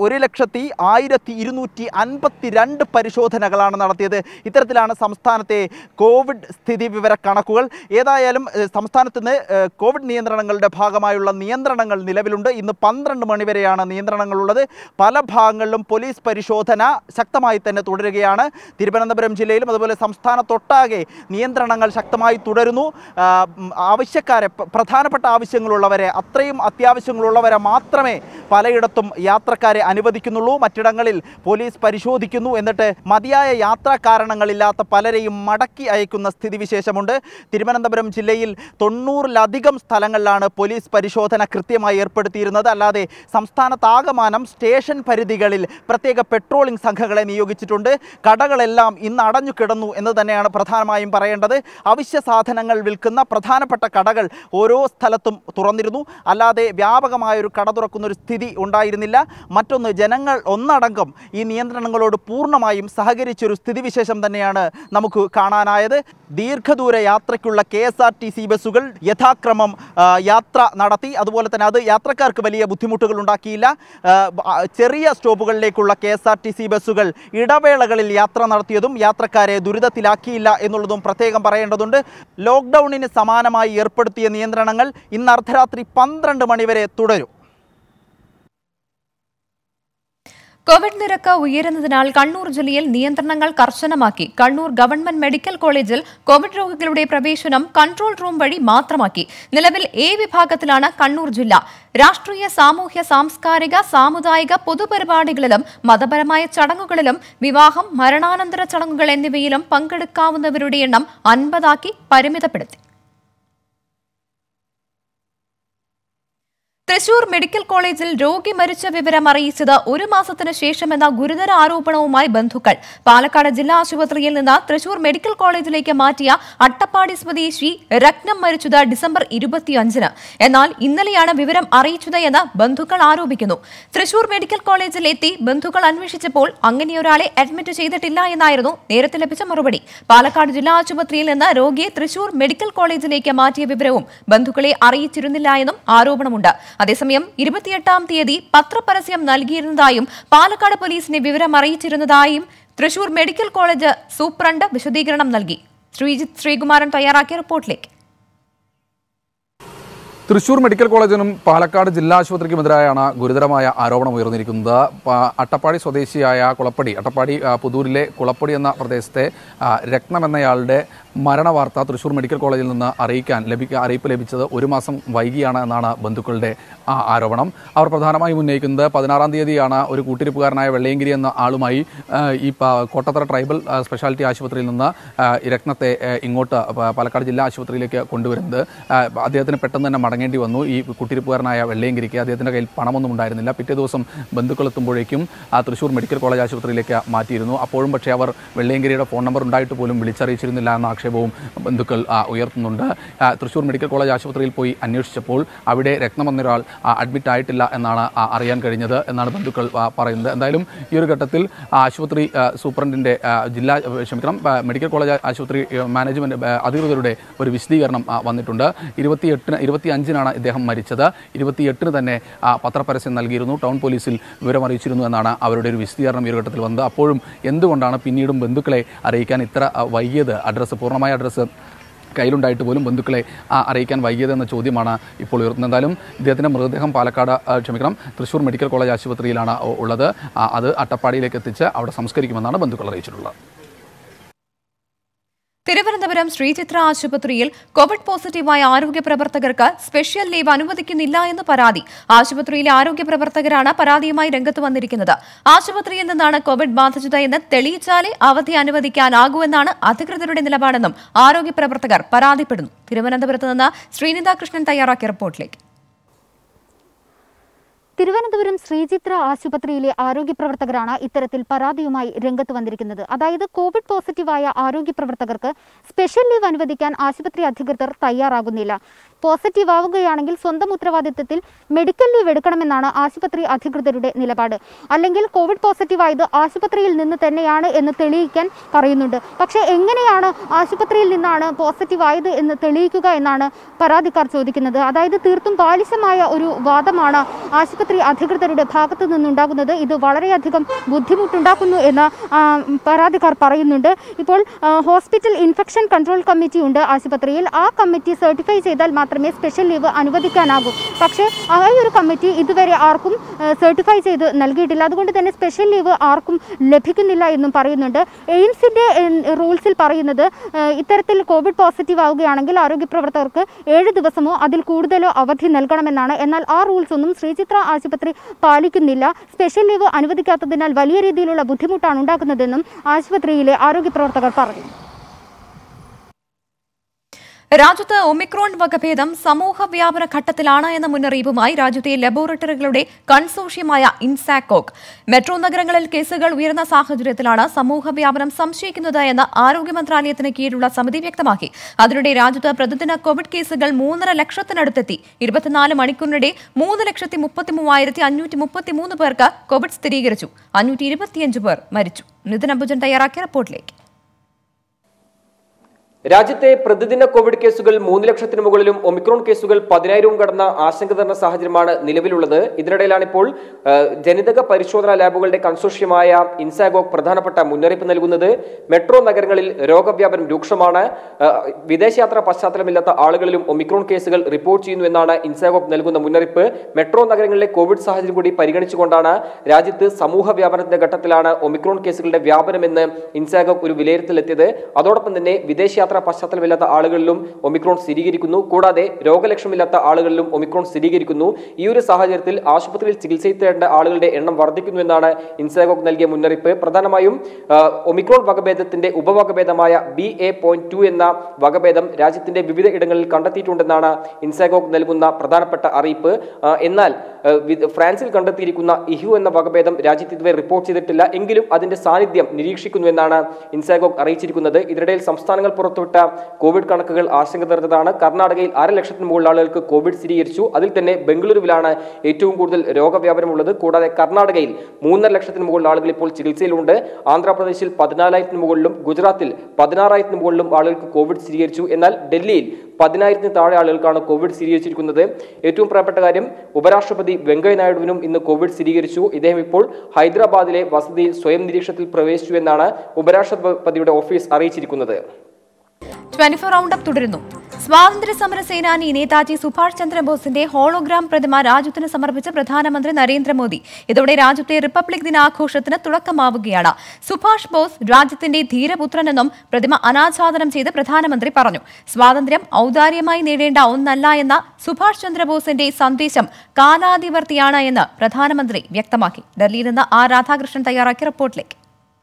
1,01,252 പരിശോധനകളാണ് നടത്തിയത്. ഇത്തരത്തിലാണ് സംസ്ഥാനത്തെ കോവിഡ് സ്ഥിതി വിവര കണക്കുകൾ. ഏതായാലും സംസ്ഥാനത്ത് നിന്ന് കോവിഡ് നിയന്ത്രണങ്ങളുടെ ഭാഗമായുള്ള നിയന്ത്രണങ്ങൾ നിലവിലുണ്ട്. ഇന്ന് 12 മണിവരെയാണ് നിയന്ത്രണങ്ങളുള്ളത്. പല ഭാഗങ്ങളിലും പോലീസ് പരിശോധന ശക്തമായി തന്നെ തുടരുകയാണ്. തിരുവനന്തപുരം ജില്ലയിലും അതുപോലെ സംസ്ഥാനത്തൊട്ടാകെ നിയന്ത്രണങ്ങൾ ശക്തമായി തുടരുന്നു. ആവശ്യക്കാരെ, പ്രധാനപ്പെട്ട ആവശ്യങ്ങളുള്ളവരെ, അത്രയും അത്യാവശ്യങ്ങളുള്ളവരെ മാത്രമേ പലയിടത്തും യാത്രക്കാരെ അനുവദിക്കുന്നുള്ളൂ. മറ്റിടങ്ങളിൽ പോലീസ് പരിശോധിക്കുന്നു. എന്നിട്ട് മതിയായ യാത്രാ കാരണങ്ങളില്ലാത്ത പലരെയും മടക്കി അയക്കുന്ന സ്ഥിതിവിശേഷമുണ്ട്. തിരുവനന്തപുരം ജില്ലയിൽ 90-ലധികം സ്ഥലങ്ങളിലാണ് പോലീസ് പരിശോധന കൃത്യമായി ഏർപ്പെടുത്തിയിരുന്നത്. അല്ലാതെ സംസ്ഥാനത്താകമാനം സ്റ്റേഷൻ പരിധികളിൽ പ്രത്യേക പെട്രോളിംഗ് സംഘങ്ങളെ നിയോഗിച്ചിട്ടുണ്ട്. കടകളെല്ലാം ഇന്ന് അടഞ്ഞു കിടന്നു എന്ന് തന്നെയാണ് പ്രധാനമായും പറയേണ്ടത്. അവശ്യ സാധനങ്ങൾ വിൽക്കുന്ന പ്രധാനപ്പെട്ട കടകൾ ഓരോ സ്ഥലത്തും തുറന്നിരുന്നു. അല്ലാതെ വ്യാപകമായൊരു കട തുറക്കുന്നൊരു സ്ഥിതി ഉണ്ടായിരുന്നില്ല. മറ്റൊന്ന്, ജനങ്ങൾ ഒന്നടങ്കം ഈ നിയന്ത്രണങ്ങളോട് പൂർണ്ണമായും സഹകരിച്ചൊരു സ്ഥിതിവിശേഷം തന്നെയാണ് നമുക്ക് കാണാനായത്. ദീർഘദൂര യാത്രയ്ക്കുള്ള KSRTC ബസ്സുകൾ യഥാക്രമം യാത്ര നടത്തി. അതുപോലെ തന്നെ അത് യാത്രക്കാർക്ക് വലിയ ബുദ്ധിമുട്ടുകൾ ഉണ്ടാക്കിയില്ല. ചെറിയ സ്റ്റോപ്പുകളിലേക്കുള്ള KSRTC ബസ്സുകൾ ഇടവേളകളിൽ യാത്ര നടത്തിയതും യാത്രക്കാരെ ദുരിതത്തിലാക്കിയില്ല എന്നുള്ളതും പ്രത്യേകം പറയേണ്ടതുണ്ട്. ലോക്ക്ഡൌണിന് സമാനമായി ഏർപ്പെടുത്തിയ നിയന്ത്രണങ്ങൾ ഇന്ന് അർദ്ധരാത്രി 12 മണിവരെ തുടരും. കോവിഡ് നിരക്ക് ഉയരുന്നതിനാൽ കണ്ണൂർ ജില്ലയിൽ നിയന്ത്രണങ്ങൾ കർശനമാക്കി. കണ്ണൂർ ഗവൺമെന്റ് മെഡിക്കൽ കോളേജിൽ കോവിഡ് രോഗികളുടെ പ്രവേശനം കൺട്രോൾ റൂം വഴി മാത്രമാക്കി. നിലവിൽ A വിഭാഗത്തിലാണ് കണ്ണൂർ ജില്ല. രാഷ്ട്രീയ, സാമൂഹ്യ, സാംസ്കാരിക, സാമുദായിക പൊതുപരിപാടികളിലും മതപരമായ ചടങ്ങുകളിലും വിവാഹം, മരണാനന്തര ചടങ്ങുകൾ എന്നിവയിലും പങ്കെടുക്കാവുന്നവരുടെ എണ്ണം 50 പരിമിതപ്പെടുത്തി. തൃശൂർ മെഡിക്കൽ കോളേജിൽ രോഗി മരിച്ച വിവരം അറിയിച്ചത് 1 മാസത്തിന് ശേഷമെന്ന ഗുരുതര ആരോപണവുമായി ബന്ധുക്കൾ. പാലക്കാട് ജില്ലാ ആശുപത്രിയിൽ നിന്ന് തൃശൂർ മെഡിക്കൽ കോളേജിലേക്ക് മാറ്റിയ അട്ടപ്പാടി സ്വദേശി രത്നം മരിച്ചത് ഡിസംബർ 25-ന്. എന്നാൽ ഇന്നലെയാണ് വിവരം അറിയിച്ചത് എന്ന് ബന്ധുക്കൾ ആരോപിക്കുന്നു. തൃശൂർ മെഡിക്കൽ കോളേജിൽ എത്തി ബന്ധുക്കൾ അന്വേഷിച്ചപ്പോൾ അങ്ങനെയൊരാളെ അഡ്മിറ്റ് ചെയ്തിട്ടില്ല എന്നായിരുന്നു നേരത്തെ ലഭിച്ച മറുപടി. പാലക്കാട് ജില്ലാ ആശുപത്രിയിൽ നിന്ന് രോഗിയെ തൃശൂർ മെഡിക്കൽ കോളേജിലേക്ക് മാറ്റിയ വിവരവും ബന്ധുക്കളെ അറിയിച്ചിരുന്നില്ല എന്നും ആരോപണമുണ്ട്. അതേസമയം 28-ാം തീയതി പത്രപരസ്യം നൽകിയിരുന്നതായും പാലക്കാട് പോലീസിനെ വിവരം അറിയിച്ചിരുന്നതായും തൃശൂർ മെഡിക്കൽ കോളേജ് സൂപ്രണ്ട് വിശദീകരണം നൽകി. ശ്രീജിത്ത് ശ്രീകുമാരൻ തയ്യാറാക്കിയ റിപ്പോർട്ടിലേക്ക്. തൃശൂർ മെഡിക്കൽ കോളേജിനും പാലക്കാട് ജില്ലാ ആശുപത്രിക്കുമെതിരായാണ് ഗുരുതരമായ ആരോപണം ഉയർന്നിരിക്കുന്നത്. അട്ടപ്പാടി സ്വദേശിയായ കുളപ്പടി, അട്ടപ്പാടി പുതൂരിലെ കുളപ്പടി എന്ന പ്രദേശത്തെ രത്നം എന്നയാളുടെ മരണവാർത്ത തൃശൂർ മെഡിക്കൽ കോളേജിൽ നിന്ന് അറിയിപ്പ് ലഭിച്ചത് 1 മാസം വൈകിയാണ് എന്നാണ് ബന്ധുക്കളുടെ ആരോപണം. അവർ പ്രധാനമായും ഉന്നയിക്കുന്നത് 16-ാം തീയതിയാണ് ഒരു കൂട്ടിരിപ്പുകാരനായ വെള്ളയങ്കിരി എന്ന ആളുമായി ഈ കോട്ടത്തറ ട്രൈബൽ സ്പെഷ്യാലിറ്റി ആശുപത്രിയിൽ നിന്ന് രത്നത്തെ ഇങ്ങോട്ട് പാലക്കാട് ജില്ലാ ആശുപത്രിയിലേക്ക് കൊണ്ടുവരുന്നത്. അദ്ദേഹത്തിന് പെട്ടെന്ന് തന്നെ മടങ്ങേണ്ടി വന്നു. ഈ കൂട്ടിരിപ്പുകാരനായ വെള്ളയങ്കിരിക്ക് അദ്ദേഹത്തിൻ്റെ കയ്യിൽ പണമൊന്നും ഉണ്ടായിരുന്നില്ല. പിറ്റേ ദിവസം ബന്ധുക്കൾ എത്തുമ്പോഴേക്കും തൃശൂർ മെഡിക്കൽ കോളേജ് ആശുപത്രിയിലേക്ക് മാറ്റിയിരുന്നു. അപ്പോഴും പക്ഷേ അവർ വെള്ളയങ്കിരിയുടെ ഫോൺ നമ്പർ ഉണ്ടായിട്ട് പോലും വിളിച്ചറിയിച്ചിരുന്നില്ല എന്ന ആക്ഷേപവും ബന്ധുക്കൾ ഉയർത്തുന്നുണ്ട്. തൃശൂർ മെഡിക്കൽ കോളേജ് ആശുപത്രിയിൽ പോയി അന്വേഷിച്ചപ്പോൾ അവിടെ രത്നം എന്നൊരാൾ അഡ്മിറ്റ് ആയിട്ടില്ല എന്നാണ് അറിയാൻ കഴിഞ്ഞത് എന്നാണ് ബന്ധുക്കൾ പറയുന്നത്. എന്തായാലും ഈ ഒരു ഘട്ടത്തിൽ ആശുപത്രി സൂപ്രണ്ടിൻ്റെ മെഡിക്കൽ കോളേജ് ആശുപത്രി മാനേജ്മെൻറ്റ് അധികൃതരുടെ ഒരു വിശദീകരണം വന്നിട്ടുണ്ട്. 25-നാണ് ഇദ്ദേഹം മരിച്ചത്. 28-ന് തന്നെ പത്രപരസ്യം നൽകിയിരുന്നു, ടൗൺ പോലീസിൽ വിവരമറിയിച്ചിരുന്നു എന്നാണ് അവരുടെ ഒരു വിശദീകരണം ഈ ഒരു ഘട്ടത്തിൽ വന്നത്. അപ്പോഴും എന്തുകൊണ്ടാണ് പിന്നീടും ബന്ധുക്കളെ അറിയിക്കാൻ ഇത്ര വൈകിയത്? പൂർണ്ണമായ അഡ്രസ്സ് കയ്യിലുണ്ടായിട്ട് പോലും ബന്ധുക്കളെ അറിയിക്കാൻ വൈകിയതെന്ന ചോദ്യമാണ് ഇപ്പോൾ ഉയർത്തുന്നത്. എന്തായാലും ഇദ്ദേഹത്തിൻ്റെ മൃതദേഹം തൃശൂർ മെഡിക്കൽ കോളേജ് ആശുപത്രിയിലാണ് ഉള്ളത്. അത് അട്ടപ്പാടിയിലേക്ക് എത്തിച്ച് അവിടെ സംസ്കരിക്കുമെന്നാണ് ബന്ധുക്കൾ അറിയിച്ചിട്ടുള്ളത്. തിരുവനന്തപുരം ശ്രീചിത്ര ആശുപത്രിയിൽ കോവിഡ് പോസിറ്റീവായ ആരോഗ്യ പ്രവർത്തകർക്ക് സ്പെഷ്യൽ ലീവ് അനുവദിക്കുന്നില്ല എന്ന് പരാതി. ആശുപത്രിയിലെ ആരോഗ്യ പ്രവർത്തകരാണ് പരാതിയുമായി രംഗത്ത് വന്നിരിക്കുന്നത്. ആശുപത്രിയിൽ നിന്നാണ് കോവിഡ് ബാധിച്ചത് എന്ന് തെളിയിച്ചാലേ അവധി അനുവദിക്കാനാകൂവെന്നാണ് അധികൃതരുടെ നിലപാടെന്നും ആരോഗ്യ പ്രവർത്തകർ പരാതിപ്പെടുന്നു. തിരുവനന്തപുരത്ത് നിന്ന് ശ്രീനിത കൃഷ്ണൻ തയ്യാറാക്കിയ റിപ്പോർട്ടിലേക്ക്. തിരുവനന്തപുരം ശ്രീചിത്ര ആശുപത്രിയിലെ ആരോഗ്യ പ്രവർത്തകരാണ് ഇത്തരത്തിൽ പരാതിയുമായി രംഗത്ത് വന്നിരിക്കുന്നത്. അതായത് കോവിഡ് പോസിറ്റീവായ ആരോഗ്യ പ്രവർത്തകർക്ക് സ്പെഷ്യൽ ലീവ് അനുവദിക്കാൻ ആശുപത്രി അധികൃതർ തയ്യാറാകുന്നില്ല. പോസിറ്റീവ് ആവുകയാണെങ്കിൽ സ്വന്തം ഉത്തരവാദിത്തത്തിൽ മെഡിക്കൽ ലീവ് എടുക്കണമെന്നാണ് ആശുപത്രി അധികൃതരുടെ നിലപാട്. അല്ലെങ്കിൽ കോവിഡ് പോസിറ്റീവായത് ആശുപത്രിയിൽ നിന്ന് തന്നെയാണ് എന്ന് തെളിയിക്കാൻ പറയുന്നുണ്ട്. പക്ഷേ എങ്ങനെയാണ് ആശുപത്രിയിൽ നിന്നാണ് പോസിറ്റീവായത് എന്ന് തെളിയിക്കുക എന്നാണ് പരാതിക്കാർ ചോദിക്കുന്നത്. അതായത് തീർത്തും ബാലിശമായ ഒരു വാദമാണ് ആശുപത്രി അധികൃതരുടെ ഭാഗത്തു നിന്നുണ്ടാകുന്നത്. ഇത് വളരെയധികം ബുദ്ധിമുട്ടുണ്ടാക്കുന്നു എന്ന് പരാതിക്കാർ പറയുന്നുണ്ട്. ഇപ്പോൾ ഹോസ്പിറ്റൽ ഇൻഫെക്ഷൻ കൺട്രോൾ കമ്മിറ്റി ഉണ്ട് ആശുപത്രിയിൽ. ആ കമ്മിറ്റി സർട്ടിഫൈ ചെയ്താൽ മാത്രമേ സ്പെഷ്യൽ ലീവ് അനുവദിക്കാനാകൂ. പക്ഷേ ആ ഒരു കമ്മിറ്റി ഇതുവരെ ആർക്കും സർട്ടിഫൈ ചെയ്ത് നൽകിയിട്ടില്ല. അതുകൊണ്ട് തന്നെ സ്പെഷ്യൽ ലീവ് ആർക്കും ലഭിക്കുന്നില്ല എന്നും പറയുന്നുണ്ട്. എയിംസിൻ്റെ റൂൾസിൽ പറയുന്നത് ഇത്തരത്തിൽ കോവിഡ് പോസിറ്റീവ് ആവുകയാണെങ്കിൽ ആരോഗ്യ പ്രവർത്തകർക്ക് 7 ദിവസമോ അതിൽ കൂടുതലോ അവധി നൽകണമെന്നാണ്. എന്നാൽ ആ റൂൾസ് ഒന്നും ശ്രീചിത്ര ആശുപത്രി പാലിക്കുന്നില്ല. സ്പെഷ്യൽ ലീവ് അനുവദിക്കാത്തതിനാൽ വലിയ രീതിയിലുള്ള ബുദ്ധിമുട്ടാണ് ഉണ്ടാക്കുന്നതെന്നും ആശുപത്രിയിലെ ആരോഗ്യ പ്രവർത്തകർ പറഞ്ഞു. രാജ്യത്ത് ഒമിക്രോൺ വകഭേദം സമൂഹ വ്യാപന ഘട്ടത്തിലാണ് എന്ന മുന്നറിയിപ്പുമായി രാജ്യത്തെ ലബോറട്ടറികളുടെ കൺസോർഷ്യമായ ഇൻസാകോക്. മെട്രോ നഗരങ്ങളിൽ കേസുകൾ ഉയർന്ന സാഹചര്യത്തിലാണ് സമൂഹ വ്യാപനം സംശയിക്കുന്നത് എന്ന് ആരോഗ്യ മന്ത്രാലയത്തിന് കീഴിലുള്ള സമിതി വ്യക്തമാക്കി. അതിനിടെ രാജ്യത്ത് പ്രതിദിന കോവിഡ് കേസുകൾ 3.5 ലക്ഷത്തിനടുത്തെത്തി. 24 മണിക്കൂറിനിടെ 3,33,533 പേർക്ക് കോവിഡ് സ്ഥിരീകരിച്ചു. 525 പേർ മരിച്ചു. നിതിൻ അംബുജൻ തയ്യാറാക്കിയ റിപ്പോർട്ടിലേക്ക്. രാജ്യത്തെ പ്രതിദിന കോവിഡ് കേസുകൾ 3 ലക്ഷത്തിന് മുകളിലും ഒമിക്രോൺ കേസുകൾ 10,000 കടന്ന ആശങ്ക തരുന്ന സാഹചര്യമാണ് നിലവിലുള്ളത്. ഇതിനിടയിലാണ് ഇപ്പോൾ ജനിതക പരിശോധനാ ലാബുകളുടെ കൺസോർഷ്യമായ ഇൻസാഗോക് പ്രധാനപ്പെട്ട മുന്നറിയിപ്പ് നൽകുന്നത്. മെട്രോ നഗരങ്ങളിൽ രോഗവ്യാപനം രൂക്ഷമാണ്. വിദേശയാത്രാ പശ്ചാത്തലമില്ലാത്ത ആളുകളിലും ഒമിക്രോൺ കേസുകൾ റിപ്പോർട്ട് ചെയ്യുന്നു എന്നാണ് ഇൻസാഗോക് നൽകുന്ന മുന്നറിയിപ്പ്. മെട്രോ നഗരങ്ങളിലെ കോവിഡ് സാഹചര്യം കൂടി പരിഗണിച്ചുകൊണ്ടാണ് രാജ്യത്ത് സമൂഹ വ്യാപനത്തിന്റെ ഘട്ടത്തിലാണ് ഒമിക്രോൺ കേസുകളുടെ വ്യാപനമെന്ന് ഇൻസാഗോക് ഒരു വിലയിരുത്തലെത്തിയത്. അതോടൊപ്പം തന്നെ വിദേശയാത്ര പശ്ചാത്തലമില്ലാത്ത ആളുകളിലും ഒമിക്രോൺ സ്ഥിരീകരിക്കുന്നു. കൂടാതെ രോഗലക്ഷണമില്ലാത്ത ആളുകളിലും ഒമിക്രോൺ സ്ഥിരീകരിക്കുന്നു. ഈ ഒരു സാഹചര്യത്തിൽ ആശുപത്രിയിൽ ചികിത്സിക്കേണ്ട ആളുകളുടെ എണ്ണം വർദ്ധിക്കുന്നു എന്നാണ് ഇൻസാഗോക് നൽകിയ മുന്നറിയിപ്പ്. പ്രധാനമായും ഒമിക്രോൺ വകഭേദത്തിന്റെ ഉപവകഭേദമായ BA.2 എന്ന വകഭേദം രാജ്യത്തിന്റെ വിവിധ ഇടങ്ങളിൽ കണ്ടെത്തിയിട്ടുണ്ടെന്നാണ് ഇൻസാഗോക് നൽകുന്ന പ്രധാനപ്പെട്ട അറിയിപ്പ്. എന്നാൽ ഫ്രാൻസിൽ കണ്ടെത്തിയിരിക്കുന്ന ഇഹു എന്ന വകഭേദം രാജ്യത്ത് ഇതുവരെ റിപ്പോർട്ട് ചെയ്തിട്ടില്ല. എങ്കിലും അതിന്റെ സാന്നിധ്യം നിരീക്ഷിക്കുന്നു എന്നാണ് ഇൻസാഗോക് അറിയിച്ചിരിക്കുന്നത്. ഇതിനിടയിൽ സംസ്ഥാനങ്ങൾ പുറത്തുവിട്ട കോവിഡ് കണക്കുകൾ ആശങ്ക നിറഞ്ഞതാണ്. കർണാടകയിൽ 1.5 ലക്ഷത്തിന് മുകളിൽ ആളുകൾക്ക് കോവിഡ് സ്ഥിരീകരിച്ചു. അതിൽ തന്നെ ബംഗളൂരുവിലാണ് ഏറ്റവും കൂടുതൽ രോഗവ്യാപനമുള്ളത്. കൂടാതെ കർണാടകയിൽ 3.5 ലക്ഷത്തിന് മുകളിൽ ആളുകൾ ഇപ്പോൾ ചികിത്സയിലുണ്ട്. ആന്ധ്രാപ്രദേശിൽ 14,000 മുകളിലും ഗുജറാത്തിൽ 16,000 മുകളിലും ആളുകൾക്ക് കോവിഡ് സ്ഥിരീകരിച്ചു. എന്നാൽ ഡൽഹിയിൽ 10,000 താഴെ ആളുകൾക്കാണ് കോവിഡ് സ്ഥിരീകരിച്ചിരിക്കുന്നത്. ഏറ്റവും പ്രധാനപ്പെട്ട കാര്യം, ഉപരാഷ്ട്രപതി വെങ്കയ്യ നായിഡുവിനും ഇന്ന് കോവിഡ് സ്ഥിരീകരിച്ചു. ഇദ്ദേഹം ഇപ്പോൾ ഹൈദരാബാദിലെ വസതിയിൽ സ്വയം നിരീക്ഷണത്തിൽ പ്രവേശിച്ചു എന്നാണ് ഉപരാഷ്ട്രപതിയുടെ ഓഫീസ് അറിയിച്ചിരിക്കുന്നത്. 24 റൗണ്ടപ്പ് തുടരുന്നു. സ്വാതന്ത്ര്യ സമര സേനാനി നേതാജി സുഭാഷ് ചന്ദ്രബോസിന്റെ ഹോളോഗ്രാം പ്രതിമ രാജ്യത്തിന് സമർപ്പിച്ച പ്രധാനമന്ത്രി നരേന്ദ്രമോദി. ഇതോടെ രാജ്യത്തെ റിപ്പബ്ലിക് ദിനാഘോഷത്തിന് തുടക്കമാവുകയാണ്. സുഭാഷ് ബോസ് രാജ്യത്തിന്റെ ധീരപുത്രനെന്നും പ്രതിമ അനാച്ഛാദനം ചെയ്ത് പ്രധാനമന്ത്രി പറഞ്ഞു. സ്വാതന്ത്ര്യം ഔദാര്യമായി നേടേണ്ട ഒന്നല്ല എന്ന സുഭാഷ് ചന്ദ്രബോസിന്റെ സന്ദേശം കാലാതിവർത്തിയാണ് എന്ന് പ്രധാനമന്ത്രി വ്യക്തമാക്കി. ഡൽഹിയിൽ നിന്ന് ആർ രാധാകൃഷ്ണൻ തയ്യാറാക്കിയ റിപ്പോർട്ടിലേക്ക്.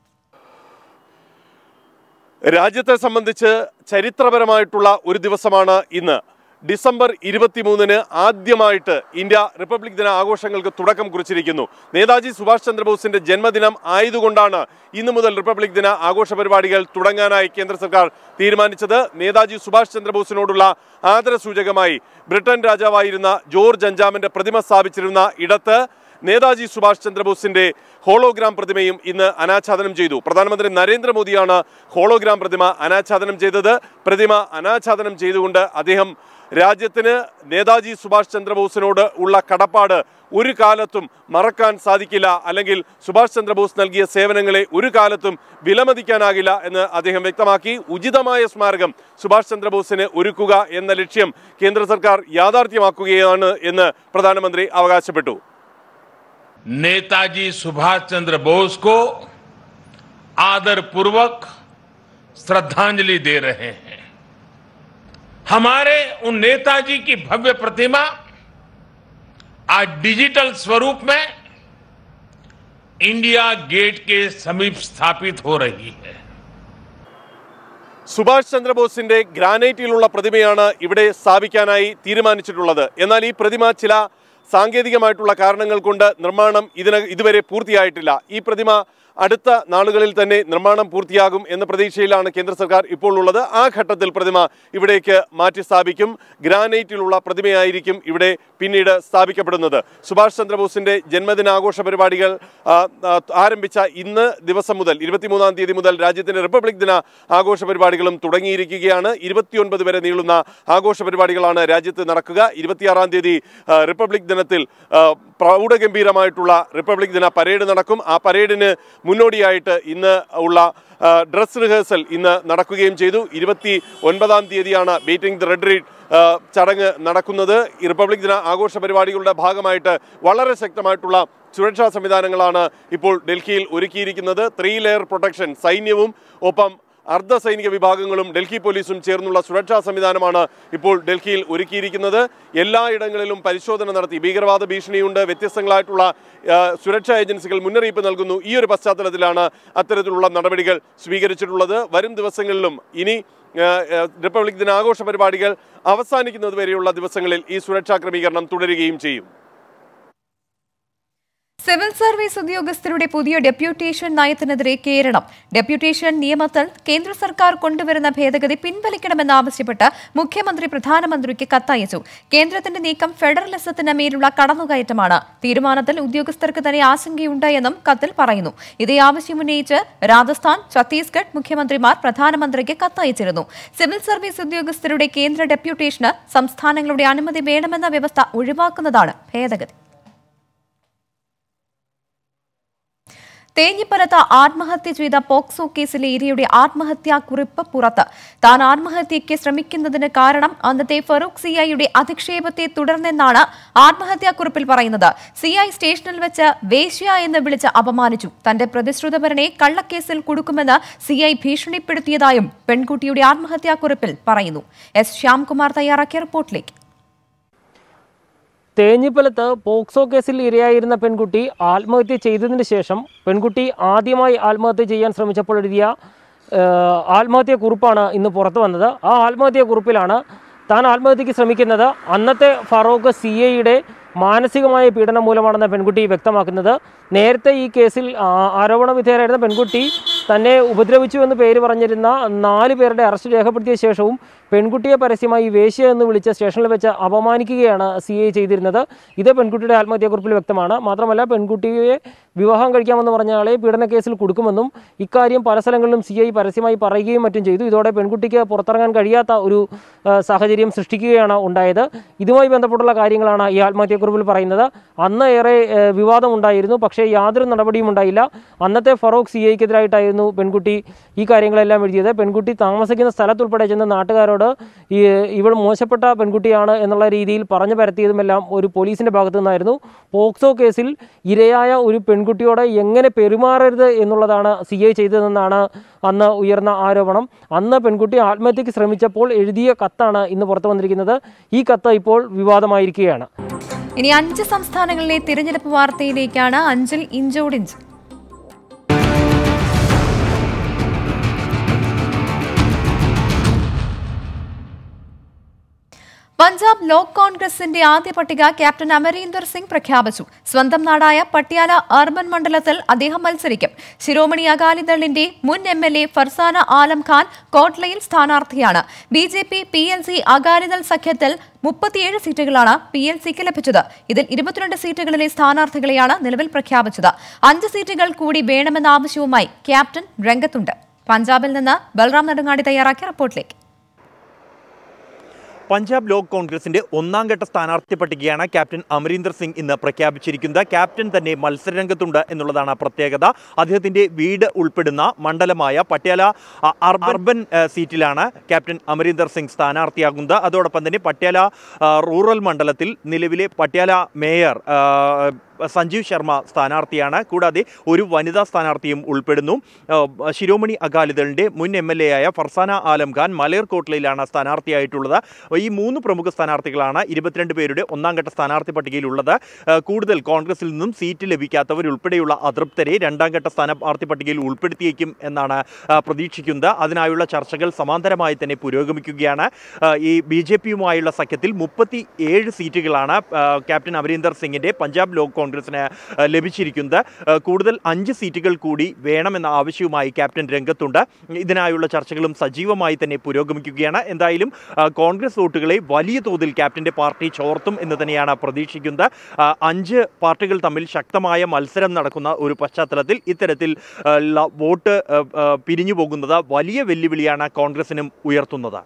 രാജ്യത്തെ സംബന്ധിച്ച് ചരിത്രപരമായിട്ടുള്ള ഒരു ദിവസമാണ് ഇന്ന്. ഡിസംബർ 23-ന് ആദ്യമായിട്ട് ഇന്ത്യ റിപ്പബ്ലിക് ദിന ആഘോഷങ്ങൾക്ക് തുടക്കം കുറിച്ചിരിക്കുന്നു. നേതാജി സുഭാഷ് ചന്ദ്രബോസിന്റെ ജന്മദിനം ആയതുകൊണ്ടാണ് ഇന്നു മുതൽ റിപ്പബ്ലിക് ദിന ആഘോഷ പരിപാടികൾ തുടങ്ങാനായി കേന്ദ്ര സർക്കാർ തീരുമാനിച്ചത്. നേതാജി സുഭാഷ് ചന്ദ്രബോസിനോടുള്ള ആദരസൂചകമായി ബ്രിട്ടൻ രാജാവായിരുന്ന ജോർജ് അഞ്ചാമന്റെ പ്രതിമ സ്ഥാപിച്ചിരുന്ന ഇടത്ത് നേതാജി സുഭാഷ് ചന്ദ്രബോസിന്റെ ഹോളോഗ്രാം പ്രതിമയും ഇന്ന് അനാച്ഛാദനം ചെയ്തു. പ്രധാനമന്ത്രി നരേന്ദ്രമോദിയാണ് ഹോളോഗ്രാം പ്രതിമ അനാച്ഛാദനം ചെയ്തത്. പ്രതിമ അനാച്ഛാദനം ചെയ്തുകൊണ്ട് അദ്ദേഹം രാജ്യത്തിന് നേതാജി സുഭാഷ് ചന്ദ്രബോസിനോട് ഉള്ള കടപ്പാട് ഒരു കാലത്തും മറക്കാൻ സാധിക്കില്ല, അല്ലെങ്കിൽ സുഭാഷ് ചന്ദ്രബോസ് നൽകിയ സേവനങ്ങളെ ഒരു കാലത്തും വിലമതിക്കാനാകില്ല എന്ന് അദ്ദേഹം വ്യക്തമാക്കി. ഉചിതമായ സ്മാരകം സുഭാഷ് ചന്ദ്രബോസിന് ഒരുക്കുക എന്ന ലക്ഷ്യം കേന്ദ്ര സർക്കാർ യാഥാർത്ഥ്യമാക്കുകയാണ് എന്ന് പ്രധാനമന്ത്രി അവകാശപ്പെട്ടു. नेताजी सुभाष चंद्र बोस को आदर पूर्वक श्रद्धांजलि दे रहे हैं. हमारे उन नेताजी की भव्य प्रतिमा आज डिजिटल स्वरूप में इंडिया गेट के समीप स्थापित हो रही है. സുഭാഷ് ചന്ദ്രബോസിന്റെ ഗ്രാനൈറ്റിലുള്ള പ്രതിമയാണ് ഇവിടെ സ്ഥാപിക്കാനായി തീരുമാനിച്ചിട്ടുള്ളത്. എന്നാൽ ഈ പ്രതിമ ചില സാങ്കേതികമായിട്ടുള്ള കാരണങ്ങൾ കൊണ്ട് നിർമ്മാണം ഇതുവരെ പൂർത്തിയായിട്ടില്ല. ഈ പ്രതിമ അടുത്ത നാളുകളിൽ തന്നെ നിർമ്മാണം പൂർത്തിയാകും എന്ന പ്രതീക്ഷയിലാണ് കേന്ദ്ര സർക്കാർ ഇപ്പോൾ ഉള്ളത്. ആ ഘട്ടത്തിൽ പ്രതിമ ഇവിടേക്ക് മാറ്റി സ്ഥാപിക്കും. ഗ്രാനൈറ്റിലുള്ള പ്രതിമയായിരിക്കും ഇവിടെ പിന്നീട് സ്ഥാപിക്കപ്പെടുന്നത്. സുഭാഷ് ചന്ദ്രബോസിന്റെ ജന്മദിനാഘോഷ പരിപാടികൾ ആരംഭിച്ച ഇന്ന് ദിവസം മുതൽ 23-ാം തീയതി മുതൽ രാജ്യത്തിന്റെ റിപ്പബ്ലിക് ദിന ആഘോഷ പരിപാടികളും തുടങ്ങിയിരിക്കുകയാണ്. 29 വരെ നീളുന്ന ആഘോഷ പരിപാടികളാണ് രാജ്യത്ത് നടക്കുക. 26-ാം തീയതി റിപ്പബ്ലിക് ദിനത്തിൽ പ്രൗഢഗംഭീരമായിട്ടുള്ള റിപ്പബ്ലിക് ദിന പരേഡ് നടക്കും. ആ പരേഡിന് മുന്നോടിയായിട്ട് ഇന്ന് ഉള്ള ഡ്രസ് റിഹേഴ്സൽ ഇന്ന് നടക്കുകയും ചെയ്തു. 29-ാം തീയതിയാണ് ബീറ്റിംഗ് ദി റെഡ് റീഡ് ചടങ്ങ് നടക്കുന്നത്. ഈ റിപ്പബ്ലിക് ദിന ആഘോഷ പരിപാടികളുടെ ഭാഗമായിട്ട് വളരെ ശക്തമായിട്ടുള്ള സുരക്ഷാ സംവിധാനങ്ങളാണ് ഇപ്പോൾ ഡൽഹിയിൽ ഒരുക്കിയിരിക്കുന്നത്. 3 ലെയർ പ്രൊട്ടക്ഷൻ, സൈന്യവും ഒപ്പം അർദ്ധസൈനിക വിഭാഗങ്ങളും ഡൽഹി പോലീസും ചേർന്നുള്ള സുരക്ഷാ സംവിധാനമാണ് ഇപ്പോൾ ഡൽഹിയിൽ ഒരുക്കിയിരിക്കുന്നത്. എല്ലായിടങ്ങളിലും പരിശോധന നടത്തി. ഭീകരവാദ ഭീഷണിയുണ്ട്, വ്യത്യസ്തങ്ങളായിട്ടുള്ള സുരക്ഷാ ഏജൻസികൾ മുന്നറിയിപ്പ് നൽകുന്നു. ഈ ഒരു പശ്ചാത്തലത്തിലാണ് അത്തരത്തിലുള്ള നടപടികൾ സ്വീകരിച്ചിട്ടുള്ളത്. വരും ദിവസങ്ങളിലും ഇനി റിപ്പബ്ലിക് ദിനാഘോഷ പരിപാടികൾ അവസാനിക്കുന്നത് വരെയുള്ള ദിവസങ്ങളിൽ ഈ സുരക്ഷാ ക്രമീകരണം തുടരുകയും ചെയ്യും. സിവിൽ സർവീസ് ഉദ്യോഗസ്ഥരുടെ പുതിയ ഡെപ്യൂട്ടേഷൻ നയത്തിനെതിരെ കേരളം. ഡെപ്യൂട്ടേഷൻ നിയമത്തിൽ കേന്ദ്ര സർക്കാർ കൊണ്ടുവരുന്ന ഭേദഗതി പിൻവലിക്കണമെന്നാവശ്യപ്പെട്ട് മുഖ്യമന്ത്രി പ്രധാനമന്ത്രിക്ക് കത്തയച്ചു. കേന്ദ്രത്തിന്റെ നീക്കം ഫെഡറലിസത്തിന് മേലുള്ള കടന്നുകയറ്റമാണ്. തീരുമാനത്തിൽ ഉദ്യോഗസ്ഥർക്ക് തന്നെ ആശങ്കയുണ്ട് എന്നും കത്തിൽ പറയുന്നു. ഇതേ ആവശ്യമുന്നയിച്ച് രാജസ്ഥാൻ, ഛത്തീസ്ഗഡ് മുഖ്യമന്ത്രിമാർ പ്രധാനമന്ത്രിക്ക് കത്തയച്ചിരുന്നു. സിവിൽ സർവീസ് ഉദ്യോഗസ്ഥരുടെ കേന്ദ്ര ഡെപ്യൂട്ടേഷന് സംസ്ഥാനങ്ങളുടെ അനുമതി വേണമെന്ന വ്യവസ്ഥ ഒഴിവാക്കുന്നതാണ് ഭേദഗതി. തേഞ്ഞിപ്പലത്ത് ആത്മഹത്യ ചെയ്ത പോക്സോ കേസിലെ ഇരയുടെ ആത്മഹത്യാക്കുറിപ്പ് പുറത്ത്. താൻ ആത്മഹത്യയ്ക്ക് ശ്രമിക്കുന്നതിന് കാരണം അന്നത്തെ ഫറൂഖ് സിഐയുടെ അധിക്ഷേപത്തെ തുടർന്നെന്നാണ് ആത്മഹത്യാക്കുറിപ്പിൽ പറയുന്നത്. സിഐ സ്റ്റേഷനിൽ വെച്ച് വേശ്യ എന്ന് വിളിച്ച് അപമാനിച്ചു. തന്റെ പ്രതിശ്രുതപരനെ കള്ളക്കേസിൽ കുടുക്കുമെന്ന് സിഐ ഭീഷണിപ്പെടുത്തിയതായും പെൺകുട്ടിയുടെ ആത്മഹത്യാക്കുറിപ്പിൽ പറയുന്നു. എസ് ശ്യാംകുമാർ തയ്യാറാക്കിയ റിപ്പോർട്ടിലേക്ക്. തേഞ്ഞിപ്പലത്ത് പോക്സോ കേസിൽ ഇരയായിരുന്ന പെൺകുട്ടി ആത്മഹത്യ ചെയ്തതിന് ശേഷം പെൺകുട്ടി ആദ്യമായി ആത്മഹത്യ ചെയ്യാൻ ശ്രമിച്ചപ്പോൾ എഴുതിയ ആത്മഹത്യാക്കുറിപ്പാണ് ഇന്ന് പുറത്തു വന്നത്. ആ ആത്മഹത്യാക്കുറിപ്പിലാണ് താൻ ആത്മഹത്യയ്ക്ക് ശ്രമിക്കുന്നത് അന്നത്തെ ഫറൂഖ് സിഐയുടെ മാനസികമായ പീഡനം മൂലമാണെന്ന പെൺകുട്ടി വ്യക്തമാക്കുന്നത്. നേരത്തെ ഈ കേസിൽ ആരോപണ വിധേയരായിരുന്ന പെൺകുട്ടി തന്നെ ഉപദ്രവിച്ചു എന്ന് പേര് പറഞ്ഞിരുന്ന 4 പേരുടെ അറസ്റ്റ് രേഖപ്പെടുത്തിയ ശേഷവും പെൺകുട്ടിയെ പരസ്യമായി വേശ്യ എന്ന് വിളിച്ച് സ്റ്റേഷനിൽ വെച്ച് അപമാനിക്കുകയാണ് CI ചെയ്തിരുന്നത്. ഇത് പെൺകുട്ടിയുടെ ആത്മഹത്യാക്കുറിപ്പിൽ വ്യക്തമാണ്. മാത്രമല്ല പെൺകുട്ടിയെ വിവാഹം കഴിക്കാമെന്ന് പറഞ്ഞ ആളെ പീഡനക്കേസിൽ കൊടുക്കുമെന്നും ഇക്കാര്യം പല സ്ഥലങ്ങളിലും CI പരസ്യമായി പറയുകയും മറ്റും ചെയ്തു. ഇതോടെ പെൺകുട്ടിക്ക് പുറത്തിറങ്ങാൻ കഴിയാത്ത ഒരു സാഹചര്യം സൃഷ്ടിക്കുകയാണ് ഉണ്ടായത്. ഇതുമായി ബന്ധപ്പെട്ടുള്ള കാര്യങ്ങളാണ് ഈ ആത്മഹത്യാക്കുറിപ്പിൽ പറയുന്നത്. അന്ന് ഏറെ വിവാദമുണ്ടായിരുന്നു, പക്ഷേ യാതൊരു നടപടിയും ഉണ്ടായില്ല. അന്നത്തെ ഫറൂഖ് CIക്കെതിരായിട്ടായിരുന്നു പെൺകുട്ടി ഈ കാര്യങ്ങളെല്ലാം എഴുതിയത്. പെൺകുട്ടി താമസിക്കുന്ന സ്ഥലത്തുൾപ്പെടെ ചെന്ന് നാട്ടുകാരോട് ഇവൾ മോശപ്പെട്ട പെൺകുട്ടിയാണ് എന്നുള്ള രീതിയിൽ പറഞ്ഞു പരത്തിയതുമെല്ലാം ഒരു പോലീസിൻ്റെ ഭാഗത്തു നിന്നായിരുന്നു. പോക്സോ കേസിൽ ഇരയായ ഒരു പെൺകുട്ടിയോട് എങ്ങനെ പെരുമാറരുത് എന്നുള്ളതാണ് CI ചെയ്തതെന്നാണ് അന്ന് ഉയർന്ന ആരോപണം. അന്ന് പെൺകുട്ടി ആത്മഹത്യക്ക് ശ്രമിച്ചപ്പോൾ എഴുതിയ കത്താണ് ഇന്ന് പുറത്തു വന്നിരിക്കുന്നത്. ഈ കത്ത് ഇപ്പോൾ വിവാദമായിരിക്കുകയാണ്. ഇനി 5 സംസ്ഥാനങ്ങളിലെ തിരഞ്ഞെടുപ്പ് വാർത്തയിലേക്കാണ്. അഞ്ചിൽ ഇഞ്ചോടിഞ്ച്. പഞ്ചാബ് ലോക് കോൺഗ്രസിന്റെ ആദ്യ പട്ടിക ക്യാപ്റ്റൻ അമരീന്ദർ സിംഗ് പ്രഖ്യാപിച്ചു. സ്വന്തം നാടായ പട്യാല അർബൻ മണ്ഡലത്തിൽ അദ്ദേഹം മത്സരിക്കും. ശിരോമണി അകാലിദളിന്റെ മുൻ MLA ഫർസാന ആലം ഖാൻ കോട്ട്ലയിൽ സ്ഥാനാർത്ഥിയാണ്. BJP PLC അകാലിദൾ സഖ്യത്തിൽ 37 സീറ്റുകളാണ് PLCക്ക് ലഭിച്ചത്. ഇതിൽ 22 സീറ്റുകളിലെ സ്ഥാനാർത്ഥികളെയാണ് നിലവിൽ പ്രഖ്യാപിച്ചത്. 5 സീറ്റുകൾ കൂടി വേണമെന്ന ആവശ്യവുമായി ക്യാപ്റ്റൻ രംഗത്തുണ്ട്. പഞ്ചാബിൽ നിന്ന് ബൽറാം നെടുങ്ങാടി തയ്യാറാക്കിയ റിപ്പോർട്ടിലേക്ക്. പഞ്ചാബ് ലോക് കോൺഗ്രസിന്റെ ഒന്നാം ഘട്ട സ്ഥാനാർത്ഥി പട്ടികയാണ് ക്യാപ്റ്റൻ അമരീന്ദർ സിംഗ് ഇന്ന് പ്രഖ്യാപിച്ചിരിക്കുന്നത്. ക്യാപ്റ്റൻ തന്നെ മത്സരരംഗത്തുണ്ട് എന്നുള്ളതാണ് പ്രത്യേകത. അദ്ദേഹത്തിന്റെ വീട് ഉൾപ്പെടുന്ന മണ്ഡലമായ പട്യാല അർബൻ സീറ്റിലാണ് ക്യാപ്റ്റൻ അമരീന്ദർ സിംഗ് സ്ഥാനാർത്ഥിയാകുന്നത്. അതോടൊപ്പം തന്നെ പട്യാല റൂറൽ മണ്ഡലത്തിൽ നിലവിലെ പട്യാല മേയർ സഞ്ജീവ് ശർമ്മ സ്ഥാനാർത്ഥിയാണ്. കൂടാതെ ഒരു വനിതാ സ്ഥാനാർത്ഥിയും ഉൾപ്പെടുന്നു. ശിരോമണി അകാലിദളിന്റെ മുൻ MLA ആയ ഫർസാന ആലം ഖാൻ മലേർകോട്ട്ലയിലാണ് സ്ഥാനാർത്ഥിയായിട്ടുള്ളത്. ഈ 3 പ്രമുഖ സ്ഥാനാർത്ഥികളാണ് 22 പേരുടെ ഒന്നാം ഘട്ട സ്ഥാനാർത്ഥി പട്ടികയിലുള്ളത്. കൂടുതൽ കോൺഗ്രസിൽ നിന്നും സീറ്റ് ലഭിക്കാത്തവരുൾപ്പെടെയുള്ള അതൃപ്തരെ രണ്ടാം ഘട്ട സ്ഥാനാർത്ഥി പട്ടികയിൽ ഉൾപ്പെടുത്തിയേക്കും എന്നാണ് പ്രതീക്ഷിക്കുന്നത്. അതിനായുള്ള ചർച്ചകൾ സമാന്തരമായി തന്നെ പുരോഗമിക്കുകയാണ്. ഈ BJPയുമായുള്ള സഖ്യത്തിൽ 37 സീറ്റുകളാണ് ക്യാപ്റ്റൻ അമരീന്ദർ സിംഗിന്റെ പഞ്ചാബ് ലോക് കോൺഗ്രസിന് ലഭിച്ചിരിക്കുന്നത്. കൂടുതൽ 5 സീറ്റുകൾ കൂടി വേണമെന്ന ആവശ്യവുമായി ക്യാപ്റ്റൻ രംഗത്തുണ്ട്. ഇതിനായുള്ള ചർച്ചകളും സജീവമായി തന്നെ പുരോഗമിക്കുകയാണ്. എന്തായാലും കോൺഗ്രസ് വോട്ടുകളെ വലിയ തോതിൽ ക്യാപ്റ്റന്റെ പാർട്ടി ചോർത്തും എന്ന് തന്നെയാണ് പ്രതീക്ഷിക്കുന്നത്. 5 പാർട്ടികൾ തമ്മിൽ ശക്തമായ മത്സരം നടക്കുന്ന ഒരു പശ്ചാത്തലത്തിൽ ഇത്തരത്തിൽ വോട്ട് പിരിഞ്ഞു പോകുന്നത് വലിയ വെല്ലുവിളിയാണ് കോൺഗ്രസിനും ഉയർത്തുന്നത്.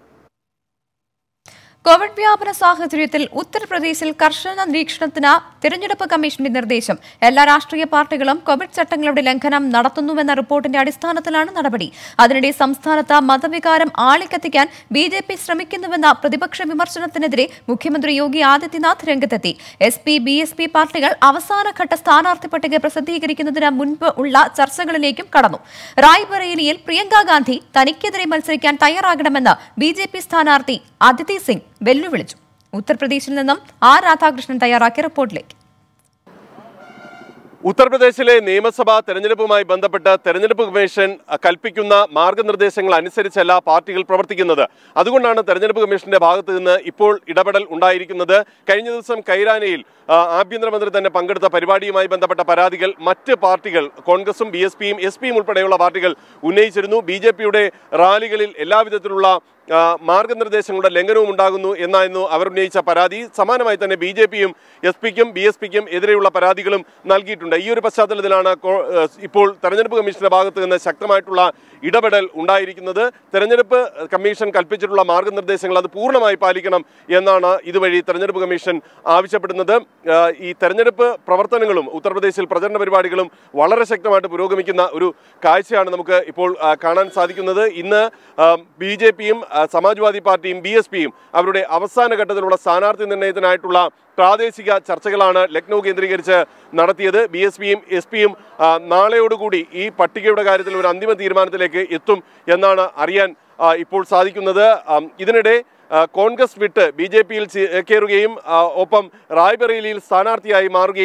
കോവിഡ് വ്യാപന സാഹചര്യത്തിൽ ഉത്തർപ്രദേശിൽ കർശന നിരീക്ഷണത്തിന് തിരഞ്ഞെടുപ്പ് കമ്മീഷന്റെ നിർദ്ദേശം. എല്ലാ രാഷ്ട്രീയ പാർട്ടികളും കോവിഡ് ചട്ടങ്ങളുടെ ലംഘനം നടത്തുന്നുവെന്ന റിപ്പോർട്ടിന്റെ അടിസ്ഥാനത്തിലാണ് നടപടി. അതിനിടെ സംസ്ഥാനത്ത് മതവികാരം ആളിക്കത്തിക്കാൻ BJP ശ്രമിക്കുന്നുവെന്ന പ്രതിപക്ഷ വിമർശനത്തിനെതിരെ മുഖ്യമന്ത്രി യോഗി ആദിത്യനാഥ് രംഗത്തെത്തി. SP BSP പാർട്ടികൾ അവസാനഘട്ട സ്ഥാനാർത്ഥി പട്ടിക പ്രസിദ്ധീകരിക്കുന്നതിന് മുൻപ് ഉള്ള ചർച്ചകളിലേക്കും കടന്നു. റായ്ബറേലിയിൽ പ്രിയങ്ക ഗാന്ധി തനിക്കെതിരെ മത്സരിക്കാൻ തയ്യാറാകണമെന്ന് BJP സ്ഥാനാർത്ഥി അദിതി സിംഗ് വെല്ലുവിളിച്ചു. ഉത്തർപ്രദേശിൽ നിന്നും R രാധാകൃഷ്ണൻ തയ്യാറാക്കിയ റിപ്പോർട്ടിലേക്ക്. ഉത്തർപ്രദേശിലെ നിയമസഭാ തെരഞ്ഞെടുപ്പുമായി ബന്ധപ്പെട്ട് തെരഞ്ഞെടുപ്പ് കമ്മീഷൻ കൽപ്പിക്കുന്ന മാർഗനിർദ്ദേശങ്ങൾ അനുസരിച്ചല്ല പാർട്ടികൾ പ്രവർത്തിക്കുന്നത്. അതുകൊണ്ടാണ് തെരഞ്ഞെടുപ്പ് കമ്മീഷന്റെ ഭാഗത്ത് നിന്ന് ഇപ്പോൾ ഇടപെടൽ ഉണ്ടായിരിക്കുന്നത്. കഴിഞ്ഞ ദിവസം കൈരാനയിൽ ആഭ്യന്തരമന്ത്രി തന്നെ പങ്കെടുത്ത പരിപാടിയുമായി ബന്ധപ്പെട്ട പരാതികൾ മറ്റ് പാർട്ടികൾ കോൺഗ്രസും BSPയും SPയും ഉൾപ്പെടെയുള്ള പാർട്ടികൾ ഉന്നയിച്ചിരുന്നു. BJPയുടെ റാലികളിൽ എല്ലാവിധത്തിലുള്ള മാർഗനിർദ്ദേശങ്ങളുടെ ലംഘനവും ഉണ്ടാകുന്നു എന്നായിരുന്നു അവർ ഉന്നയിച്ച പരാതി. സമാനമായി തന്നെ BJPയും SPക്കും BSPക്കും എതിരെയുള്ള പരാതികളും നൽകിയിട്ടുണ്ട്. ഈ ഒരു പശ്ചാത്തലത്തിലാണ് ഇപ്പോൾ തെരഞ്ഞെടുപ്പ് കമ്മീഷന്റെ ഭാഗത്ത് നിന്ന് ശക്തമായിട്ടുള്ള ഇടപെടൽ ഉണ്ടായിരിക്കുന്നത്. തെരഞ്ഞെടുപ്പ് കമ്മീഷൻ കൽപ്പിച്ചിട്ടുള്ള മാർഗനിർദ്ദേശങ്ങൾ അത് പൂർണ്ണമായി പാലിക്കണം എന്നാണ് ഇതുവഴി തെരഞ്ഞെടുപ്പ് കമ്മീഷൻ ആവശ്യപ്പെടുന്നത്. ഈ തെരഞ്ഞെടുപ്പ് പ്രവർത്തനങ്ങളും ഉത്തർപ്രദേശിൽ പ്രചരണ പരിപാടികളും വളരെ ശക്തമായിട്ട് പുരോഗമിക്കുന്ന ഒരു കാഴ്ചയാണ് നമുക്ക് ഇപ്പോൾ കാണാൻ സാധിക്കുന്നത്. ഇന്ന് BJPയും സമാജ്വാദി പാർട്ടിയും BSPയും അവരുടെ അവസാന ഘട്ടത്തിലുള്ള സ്ഥാനാർത്ഥി നിർണയത്തിനായിട്ടുള്ള പ്രാദേശിക ചർച്ചകളാണ് ലക്നൗ കേന്ദ്രീകരിച്ച് നടത്തിയത്. BSPയും SPയും നാളെയോടുകൂടി ഈ പട്ടികയുടെ കാര്യത്തിൽ ഒരു അന്തിമ തീരുമാനത്തിലേക്ക് എത്തും എന്നാണ് അറിയാൻ ഇപ്പോൾ സാധിക്കുന്നത്. ഇതിനിടെ കോൺഗ്രസ് വിട്ട് BJPയിൽ കയറുകയും ഒപ്പം റായ്ബറേലിയിൽ സ്ഥാനാർത്ഥിയായി മാറുകയും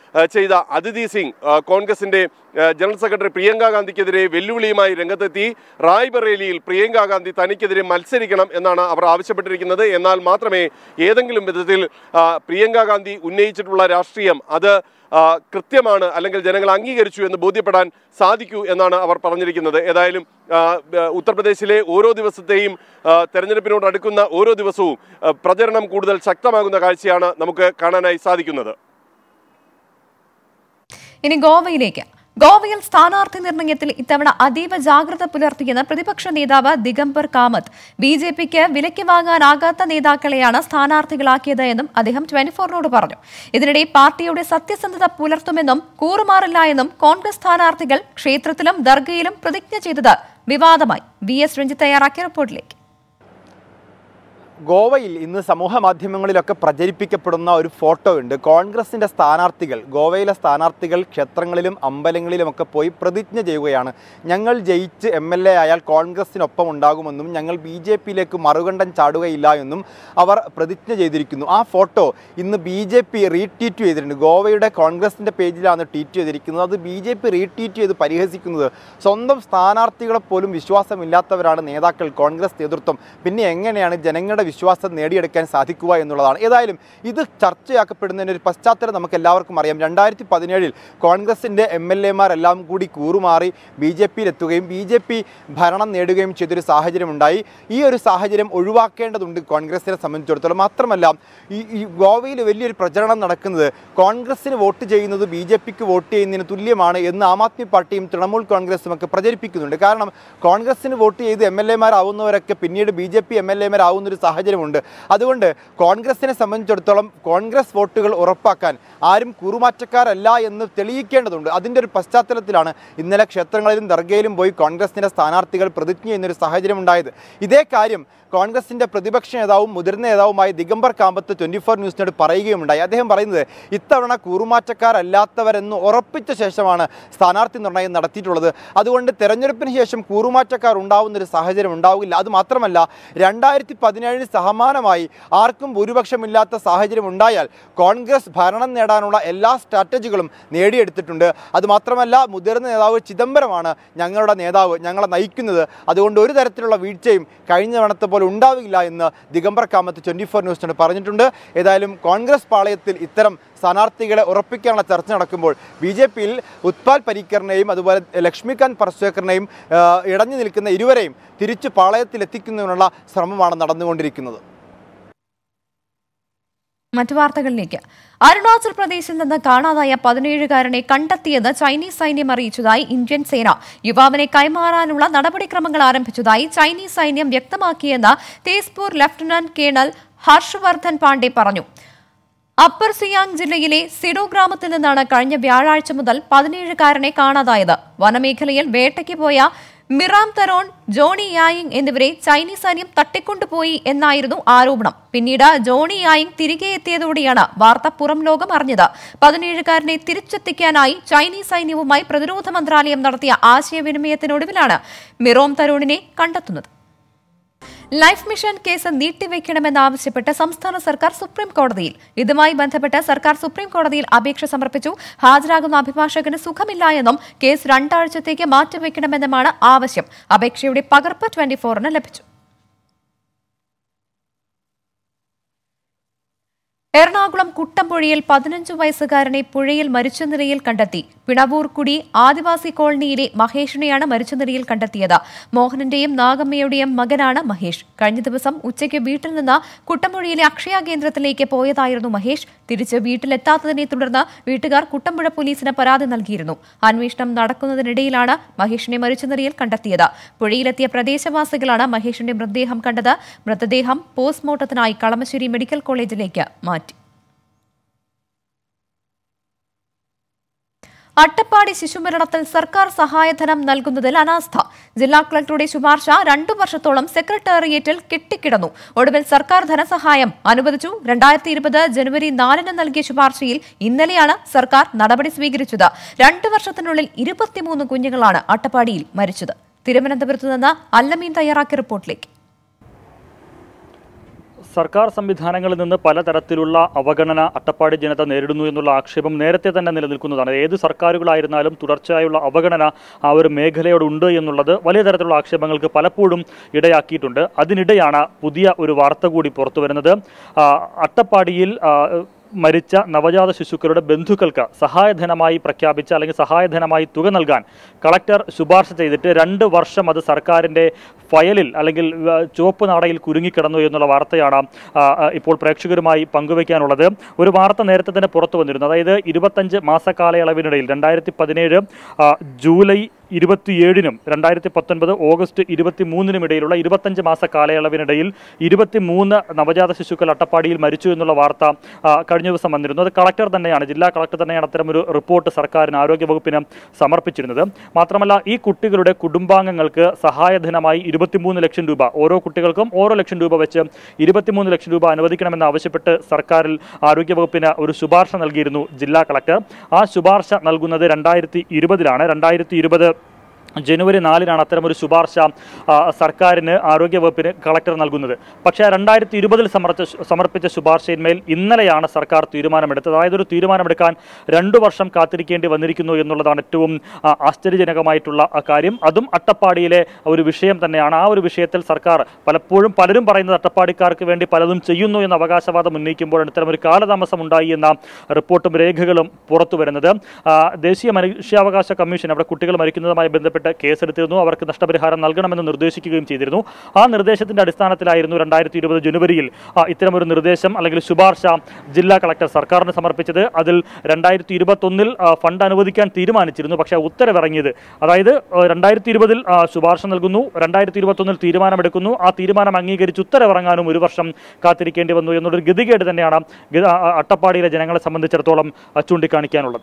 ചെയ്ത അതിഥി സിംഗ് കോൺഗ്രസിന്റെ ജനറൽ സെക്രട്ടറി പ്രിയങ്ക ഗാന്ധിക്കെതിരെ വെല്ലുവിളിയുമായി രംഗത്തെത്തി. റായ്ബറേലിയിൽ പ്രിയങ്ക ഗാന്ധി തനിക്കെതിരെ മത്സരിക്കണം എന്നാണ് അവർ ആവശ്യപ്പെട്ടിരിക്കുന്നത്. എന്നാൽ മാത്രമേ ഏതെങ്കിലും വിധത്തിൽ പ്രിയങ്ക ഗാന്ധി ഉന്നയിച്ചിട്ടുള്ള രാഷ്ട്രീയം അത് കൃത്യമാണ് അല്ലെങ്കിൽ ജനങ്ങൾ അംഗീകരിച്ചു എന്ന് ബോധ്യപ്പെടാൻ സാധിക്കൂ എന്നാണ് അവർ പറഞ്ഞിരിക്കുന്നത്. ഏതായാലും ഉത്തർപ്രദേശിലെ ഓരോ ദിവസത്തെയും തെരഞ്ഞെടുപ്പിനോട് അടുക്കുന്ന ഓരോ ദിവസവും പ്രചരണം കൂടുതൽ ശക്തമാകുന്ന കാഴ്ചയാണ് നമുക്ക് കാണാനായി സാധിക്കുന്നത്. ഇനി ഗോവയിലേക്ക്. ഗോവയിൽ സ്ഥാനാർത്ഥി നിർണയത്തിൽ ഇത്തവണ അതീവ ജാഗ്രത പുലർത്തിയെന്ന് പ്രതിപക്ഷ നേതാവ് ദിഗംബർ കാമത്ത്. ബി.ജെ.പിക്ക് വിലയ്ക്ക് വാങ്ങാനാകാത്ത നേതാക്കളെയാണ് സ്ഥാനാർത്ഥികളാക്കിയത് എന്നും അദ്ദേഹം 24നോട് പറഞ്ഞു. ഇതിനിടെ പാർട്ടിയുടെ സത്യസന്ധത പുലർത്തുമെന്നും കൂറുമാറില്ല എന്നും കോൺഗ്രസ് സ്ഥാനാർത്ഥികൾ ക്ഷേത്രത്തിലും ദർഗയിലും പ്രതിജ്ഞ ചെയ്തത് വിവാദമായി. VS രഞ്ജിത്ത് തയ്യാറാക്കിയ റിപ്പോർട്ടിലേക്ക്. ഗോവയിൽ ഇന്ന് സമൂഹ മാധ്യമങ്ങളിലൊക്കെ പ്രചരിപ്പിക്കപ്പെടുന്ന ഒരു ഫോട്ടോ ഉണ്ട്. കോൺഗ്രസിൻ്റെ സ്ഥാനാർത്ഥികൾ, ഗോവയിലെ സ്ഥാനാർത്ഥികൾ ക്ഷേത്രങ്ങളിലും അമ്പലങ്ങളിലുമൊക്കെ പോയി പ്രതിജ്ഞ ചെയ്യുകയാണ്. ഞങ്ങൾ ജയിച്ച് MLA ആയാൽ കോൺഗ്രസിനൊപ്പം ഉണ്ടാകുമെന്നും ഞങ്ങൾ BJP-യിലേക്ക് മറുകണ്ഠം ചാടുകയില്ല എന്നും അവർ പ്രതിജ്ഞ ചെയ്തിരിക്കുന്നു. ആ ഫോട്ടോ ഇന്ന് BJP റീട്വീറ്റ് ചെയ്തിട്ടുണ്ട്. ഗോവയുടെ കോൺഗ്രസിൻ്റെ പേജിലാണ് ട്വീറ്റ് ചെയ്തിരിക്കുന്നത്. അത് BJP റീട്വീറ്റ് ചെയ്ത് പരിഹസിക്കുന്നത് സ്വന്തം സ്ഥാനാർത്ഥികളെ പോലും വിശ്വാസമില്ലാത്തവരാണ് നേതാക്കൾ, കോൺഗ്രസ് നേതൃത്വം. പിന്നെ എങ്ങനെയാണ് ജനങ്ങളുടെ വിശ്വാസം നേടിയെടുക്കാൻ സാധിക്കുക എന്നുള്ളതാണ്. ഏതായാലും ഇത് ചർച്ചയാക്കപ്പെടുന്നതിന് ഒരു പശ്ചാത്തലം നമുക്ക് എല്ലാവർക്കും അറിയാം. 2017 കോൺഗ്രസിൻ്റെ MLA-മാരെല്ലാം കൂടി കൂറുമാറി BJP-യിലെത്തുകയും BJP ഭരണം നേടുകയും ചെയ്തൊരു സാഹചര്യമുണ്ടായി. ഈ ഒരു സാഹചര്യം ഒഴിവാക്കേണ്ടതുണ്ട് കോൺഗ്രസിനെ സംബന്ധിച്ചിടത്തോളം. മാത്രമല്ല ഈ ഗോവയിൽ വലിയൊരു പ്രചരണം നടക്കുന്നത് കോൺഗ്രസിന് വോട്ട് ചെയ്യുന്നത് BJP-ക്ക് വോട്ട് ചെയ്യുന്നതിന് തുല്യമാണ് എന്ന് ആം ആദ്മി പാർട്ടിയും തൃണമൂൽ കോൺഗ്രസും ഒക്കെ പ്രചരിപ്പിക്കുന്നുണ്ട്. കാരണം കോൺഗ്രസിന് വോട്ട് ചെയ്ത് MLA-മാരാവുന്നവരൊക്കെ പിന്നീട് BJP MLA-മാരാവുന്നൊരു സാഹചര്യമുണ്ട്. അതുകൊണ്ട് കോൺഗ്രസിനെ സംബന്ധിച്ചിടത്തോളം കോൺഗ്രസ് വോട്ടുകൾ ഉറപ്പാക്കാൻ ആരും കൂറുമാറ്റക്കാരല്ല എന്ന് തെളിയിക്കേണ്ടതുണ്ട്. അതിൻ്റെ ഒരു പശ്ചാത്തലത്തിലാണ് ഇന്നലെ ക്ഷേത്രങ്ങളിലും ദർഗയിലും പോയി കോൺഗ്രസിൻ്റെ സ്ഥാനാർത്ഥികൾ പ്രതിജ്ഞ ചെയ്യുന്നൊരു സാഹചര്യം ഉണ്ടായത്. ഇതേ കാര്യം കോൺഗ്രസിൻ്റെ പ്രതിപക്ഷ നേതാവും മുതിർന്ന നേതാവുമായ ദിഗംബർ കാമത്ത് 24 ന്യൂസിനോട് പറയുകയുണ്ടായി. അദ്ദേഹം പറയുന്നത് ഇത്തവണ കൂറുമാറ്റക്കാരല്ലാത്തവരെന്ന് ഉറപ്പിച്ച ശേഷമാണ് സ്ഥാനാർത്ഥി നിർണയം നടത്തിയിട്ടുള്ളത്. അതുകൊണ്ട് തെരഞ്ഞെടുപ്പിന് ശേഷം കൂറുമാറ്റക്കാർ ഉണ്ടാവുന്നൊരു സാഹചര്യം ഉണ്ടാവില്ല. അതുമാത്രമല്ല 2017 സമാനമായി ആർക്കും ഭൂരിപക്ഷമില്ലാത്ത സാഹചര്യം ഉണ്ടായാൽ കോൺഗ്രസ് ഭരണം നേടാനുള്ള എല്ലാ സ്ട്രാറ്റജികളും നേടിയെടുത്തിട്ടുണ്ട്. അതുമാത്രമല്ല മുതിർന്ന നേതാവ് ചിദംബരമാണ് ഞങ്ങളുടെ നേതാവ്, ഞങ്ങളെ നയിക്കുന്നത്. അതുകൊണ്ട് ഒരു തരത്തിലുള്ള വീഴ്ചയും കഴിഞ്ഞ തവണത്തെ പോലെ ഉണ്ടാവില്ല എന്ന് ദിഗംബർ കാമത്ത് 24 ന്യൂസിനോട് പറഞ്ഞിട്ടുണ്ട്. ഏതായാലും കോൺഗ്രസ് പാളയത്തിൽ ഇത്തരം സ്ഥാനാർത്ഥികളെ ഉറപ്പിക്കാനുള്ള ചർച്ച നടക്കുമ്പോൾ BJP-യിൽ ഉത്പാൽ പരീക്കറിനെയും അതുപോലെ ലക്ഷ്മികാന്ത് പർസ്വേക്കറിനെയും ഇടഞ്ഞു നിൽക്കുന്ന ഇരുവരെയും തിരിച്ചു പാളയത്തിലെത്തിക്കുന്നതിനുള്ള ശ്രമമാണ് നടന്നുകൊണ്ടിരിക്കുന്നത്. മറ്റു വാർത്തകളിലേക്ക്. അരുണാചൽ പ്രദേശിൽ നിന്ന് കാണാതായ 17-കാരനെ കണ്ടെത്തിയെന്ന് ചൈനീസ് സൈന്യം അറിയിച്ചതായി ഇന്ത്യൻ സേന. യുവാവിനെ കൈമാറാനുള്ള നടപടിക്രമങ്ങൾ ആരംഭിച്ചതായി ചൈനീസ് സൈന്യം വ്യക്തമാക്കിയെന്ന് തേസ്പൂർ ലഫ്റ്റനന്റ് കേണൽ ഹർഷവർദ്ധൻ പാണ്ഡെ പറഞ്ഞു. അപ്പർ സിയാങ് ജില്ലയിലെ സിഡോ ഗ്രാമത്തിൽ നിന്നാണ് കഴിഞ്ഞ വ്യാഴാഴ്ച മുതൽ 17-കാരനെ കാണാതായത്. വനമേഖലയിൽ വേട്ടയ്ക്ക് പോയ മിറാം തരോൺ, ജോണി യായിങ് എന്നിവരെ ചൈനീസ് സൈന്യം തട്ടിക്കൊണ്ടുപോയി എന്നായിരുന്നു ആരോപണം. പിന്നീട് ജോണി യായിങ് തിരികെ എത്തിയതോടെയാണ് വാർത്ത പുറം ലോകം അറിഞ്ഞത്. 17-കാരനെ തിരിച്ചെത്തിക്കാനായി ചൈനീസ് സൈന്യവുമായി പ്രതിരോധ മന്ത്രാലയം നടത്തിയ ആശയവിനിമയത്തിനൊടുവിലാണ് മിറോം തരോണിനെ കണ്ടെത്തുന്നത്. ലൈഫ് മിഷൻ കേസ് നീട്ടിവെക്കണമെന്നാവശ്യപ്പെട്ട് സംസ്ഥാന സർക്കാർ സുപ്രീം കോടതിയിൽ. ഇതുമായി ബന്ധപ്പെട്ട് സർക്കാർ സുപ്രീം കോടതിയിൽ അപേക്ഷ സമർപ്പിച്ചു. ഹാജരാകുന്ന അഭിഭാഷകന് സുഖമില്ല എന്നും കേസ് 2 ആഴ്ചത്തേക്ക് മാറ്റിവെക്കണമെന്നുമാണ് ആവശ്യം. അപേക്ഷയുടെ പകർപ്പ് 24-ന് ലഭിച്ചു. എറണാകുളം കുട്ടമ്പുഴയിൽ 15 വയസ്സുകാരനെ പുഴയിൽ മരിച്ച നിലയിൽ കണ്ടെത്തി. പിണവൂർക്കുടി ആദിവാസി കോളനിയിലെ മഹേഷിനെയാണ് മരിച്ച നിലയിൽ കണ്ടെത്തിയത്. മോഹനന്റെയും നാഗമ്മയുടെയും മകനാണ് മഹേഷ്. കഴിഞ്ഞ ദിവസം ഉച്ചയ്ക്ക് വീട്ടിൽ നിന്ന് കുട്ടമ്പുഴയിലെ അക്ഷയ കേന്ദ്രത്തിലേക്ക് പോയതായിരുന്നു മഹേഷ്. തിരിച്ച് വീട്ടിലെത്താത്തതിനെ തുടർന്ന് വീട്ടുകാർ കുട്ടമ്പുഴ പോലീസിന് പരാതി നൽകിയിരുന്നു. അന്വേഷണം നടക്കുന്നതിനിടയിലാണ് മഹേഷിനെ മരിച്ച നിലയിൽ കണ്ടെത്തിയത്. പുഴയിലെത്തിയ പ്രദേശവാസികളാണ് മഹേഷിന്റെ മൃതദേഹം കണ്ടത്. മൃതദേഹം പോസ്റ്റ്മോർട്ടത്തിനായി കളമശ്ശേരി മെഡിക്കൽ കോളേജിലേക്ക് മാറ്റി. അട്ടപ്പാടി ശിശുമരണത്തിൽ സർക്കാർ സഹായധനം നൽകുന്നതിൽ അനാസ്ഥ. ജില്ലാ കളക്ടറുടെ ശുപാർശ 2 വർഷത്തോളം സെക്രട്ടേറിയറ്റിൽ കെട്ടിക്കിടന്നു. ഒടുവിൽ സർക്കാർ ധനസഹായം അനുവദിച്ചു. 2020 ജനുവരി 4-ന് നൽകിയ ശുപാർശയിൽ ഇന്നലെയാണ് സർക്കാർ നടപടി സ്വീകരിച്ചത്. 2 വർഷത്തിനുള്ളിൽ 23 കുഞ്ഞുങ്ങളാണ് അട്ടപ്പാടിയിൽ മരിച്ചത്. തിരുവനന്തപുരത്ത് നിന്ന് അല്ലമീൻ തയ്യാറാക്കിയ റിപ്പോർട്ടിലേക്ക്. സർക്കാർ സംവിധാനങ്ങളിൽ നിന്ന് പലതരത്തിലുള്ള അവഗണന അട്ടപ്പാടി ജനത നേരിടുന്നു എന്നുള്ള ആക്ഷേപം നേരത്തെ തന്നെ നിലനിൽക്കുന്നതാണ്. ഏത് സർക്കാരുകളായിരുന്നാലും തുടർച്ചയായുള്ള അവഗണന ആ ഒരു മേഖലയോടുണ്ട് എന്നുള്ളത് വലിയ തരത്തിലുള്ള ആക്ഷേപങ്ങൾക്ക് പലപ്പോഴും ഇടയാക്കിയിട്ടുണ്ട്. അതിനിടെയാണ് പുതിയ ഒരു വാർത്ത കൂടി പുറത്തു വരുന്നത്. അട്ടപ്പാടിയിൽ മരിച്ച നവജാത ശിശുക്കളുടെ ബന്ധുക്കൾക്ക് സഹായധനമായി പ്രഖ്യാപിച്ച അല്ലെങ്കിൽ സഹായധനമായി തുക നൽകാൻ കളക്ടർ ശുപാർശ ചെയ്തിട്ട് 2 വർഷം അത് സർക്കാരിൻ്റെ ഫയലിൽ അല്ലെങ്കിൽ ചുവപ്പ് നാടയിൽ കുരുങ്ങിക്കിടന്നു എന്നുള്ള വാർത്തയാണ് ഇപ്പോൾ പ്രേക്ഷകരുമായി പങ്കുവയ്ക്കാനുള്ളത്. ഒരു വാർത്ത നേരത്തെ തന്നെ പുറത്തു വന്നിരുന്നു. അതായത് 25 മാസക്കാലയളവിനിടയിൽ 2017 ജൂലൈ 27-നും 2019 ഓഗസ്റ്റ് 23-നും ഇടയിലുള്ള 25 മാസ കാലയളവിനിടയിൽ 23 നവജാത ശിശുക്കൾ അട്ടപ്പാടിയിൽ മരിച്ചു എന്നുള്ള വാർത്ത കഴിഞ്ഞ ദിവസം വന്നിരുന്നു. അത് കളക്ടർ തന്നെയാണ്, ജില്ലാ കളക്ടർ തന്നെയാണ് അത്തരമൊരു റിപ്പോർട്ട് സർക്കാരിന് ആരോഗ്യവകുപ്പിന് സമർപ്പിച്ചിരുന്നത്. മാത്രമല്ല ഈ കുട്ടികളുടെ കുടുംബാംഗങ്ങൾക്ക് സഹായധനമായി 23 ലക്ഷം രൂപ, ഓരോ കുട്ടികൾക്കും ഓരോ ലക്ഷം രൂപ വെച്ച് 23 ലക്ഷം രൂപ അനുവദിക്കണമെന്ന് ആവശ്യപ്പെട്ട് സർക്കാരിൽ ആരോഗ്യവകുപ്പിന് ഒരു ശുപാർശ നൽകിയിരുന്നു ജില്ലാ കളക്ടർ. ആ ശുപാർശ നൽകുന്നത് 2020-ലാണ്. 2020 ജനുവരി 4-നാണ് അത്തരമൊരു ശുപാർശ സർക്കാരിന് ആരോഗ്യവകുപ്പിന് കളക്ടർ നൽകുന്നത്. പക്ഷേ 2020-ൽ സമർപ്പിച്ച ശുപാർശയിന്മേൽ ഇന്നലെയാണ് സർക്കാർ തീരുമാനമെടുത്തത്. അതായത് ഒരു തീരുമാനമെടുക്കാൻ 2 വർഷം കാത്തിരിക്കേണ്ടി വന്നിരിക്കുന്നു എന്നുള്ളതാണ് ഏറ്റവും ആശ്ചര്യജനകമായിട്ടുള്ള കാര്യം. അതും അട്ടപ്പാടിയിലെ ഒരു വിഷയം തന്നെയാണ്. ആ ഒരു വിഷയത്തിൽ സർക്കാർ പലരും പറയുന്നത് അട്ടപ്പാടിക്കാർക്ക് വേണ്ടി പലതും ചെയ്യുന്നു എന്ന അവകാശവാദം ഉന്നയിക്കുമ്പോഴാണ് ഇത്തരമൊരു കാലതാമസം ഉണ്ടായി എന്ന റിപ്പോർട്ടും രേഖകളും പുറത്തു വരുന്നത്. ദേശീയ മനുഷ്യാവകാശ കമ്മീഷൻ അവിടെ കുട്ടികൾ മരിക്കുന്നതുമായി ബന്ധപ്പെട്ട് കേസെടുത്തിരുന്നു. അവർക്ക് നഷ്ടപരിഹാരം നൽകണമെന്ന് നിർദ്ദേശിക്കുകയും ചെയ്തിരുന്നു. ആ നിർദ്ദേശത്തിന്റെ അടിസ്ഥാനത്തിലായിരുന്നു 2020 ജനുവരിയിൽ ഇത്തരമൊരു നിർദ്ദേശം അല്ലെങ്കിൽ ശുപാർശ ജില്ലാ കളക്ടർ സർക്കാരിന് സമർപ്പിച്ചത്. അതിൽ 2021-ൽ ഫണ്ട് അനുവദിക്കാൻ തീരുമാനിച്ചിരുന്നു. പക്ഷേ ഉത്തരവിറങ്ങിയത്, അതായത് 2020-ൽ ശുപാർശ നൽകുന്നു, 2021-ൽ തീരുമാനമെടുക്കുന്നു, ആ തീരുമാനം അംഗീകരിച്ച് ഉത്തരവിറങ്ങാനും 1 വർഷം കാത്തിരിക്കേണ്ടി വന്നു എന്നുള്ളൊരു ഗതികേട് തന്നെയാണ് അട്ടപ്പാടിയിലെ ജനങ്ങളെ സംബന്ധിച്ചിടത്തോളം ചൂണ്ടിക്കാണിക്കാനുള്ളത്.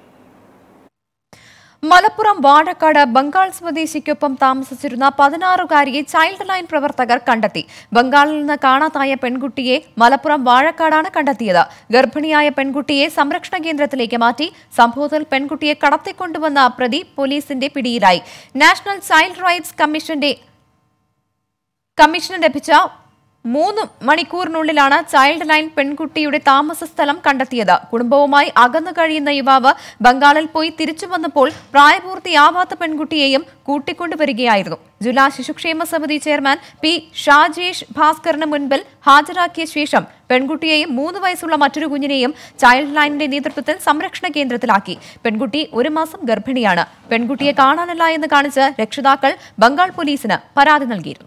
മലപ്പുറം വാഴക്കാട് ബംഗാൾ സ്വദേശിക്കൊപ്പം താമസിച്ചിരുന്ന 16-കാരിയെ ചൈൽഡ് ലൈൻ പ്രവർത്തകർ കണ്ടെത്തി. ബംഗാളിൽ നിന്ന് കാണാതായ പെൺകുട്ടിയെ മലപ്പുറം വാഴക്കാടാണ് കണ്ടെത്തിയത്. ഗർഭിണിയായ പെൺകുട്ടിയെ സംരക്ഷണ കേന്ദ്രത്തിലേക്ക് മാറ്റി. സംഭവത്തിൽ പെൺകുട്ടിയെ കടത്തിക്കൊണ്ടുവന്ന പ്രതി പോലീസിന്റെ പിടിയിലായി. നാഷണൽ ചൈൽഡ് റൈറ്റ്സ് കമ്മീഷന് ലഭിച്ച 3 മണിക്കൂറിനുള്ളിലാണ് ചൈൽഡ് ലൈൻ പെൺകുട്ടിയുടെ താമസ സ്ഥലം കണ്ടെത്തിയത്. കുടുംബവുമായി അകന്നു കഴിയുന്ന യുവാവ് ബംഗാളിൽ പോയി തിരിച്ചു വന്നപ്പോൾ പ്രായപൂർത്തിയാവാത്ത പെൺകുട്ടിയെയും കൂട്ടിക്കൊണ്ടുവരികയായിരുന്നു. ജില്ലാ ശിശുക്ഷേമ സമിതി ചെയർമാൻ പി ഷാജേഷ് ഭാസ്കറിന് മുൻപിൽ ഹാജരാക്കിയ ശേഷം പെൺകുട്ടിയെയും 3 വയസ്സുള്ള മറ്റൊരു കുഞ്ഞിനെയും ചൈൽഡ് ലൈനിന്റെ നേതൃത്വത്തിൽ സംരക്ഷണ കേന്ദ്രത്തിലാക്കി. പെൺകുട്ടി 1 മാസം ഗർഭിണിയാണ്. പെൺകുട്ടിയെ കാണാനില്ല എന്ന് കാണിച്ച് രക്ഷിതാക്കൾ ബംഗാൾ പോലീസിന് പരാതി നൽകിയിരുന്നു.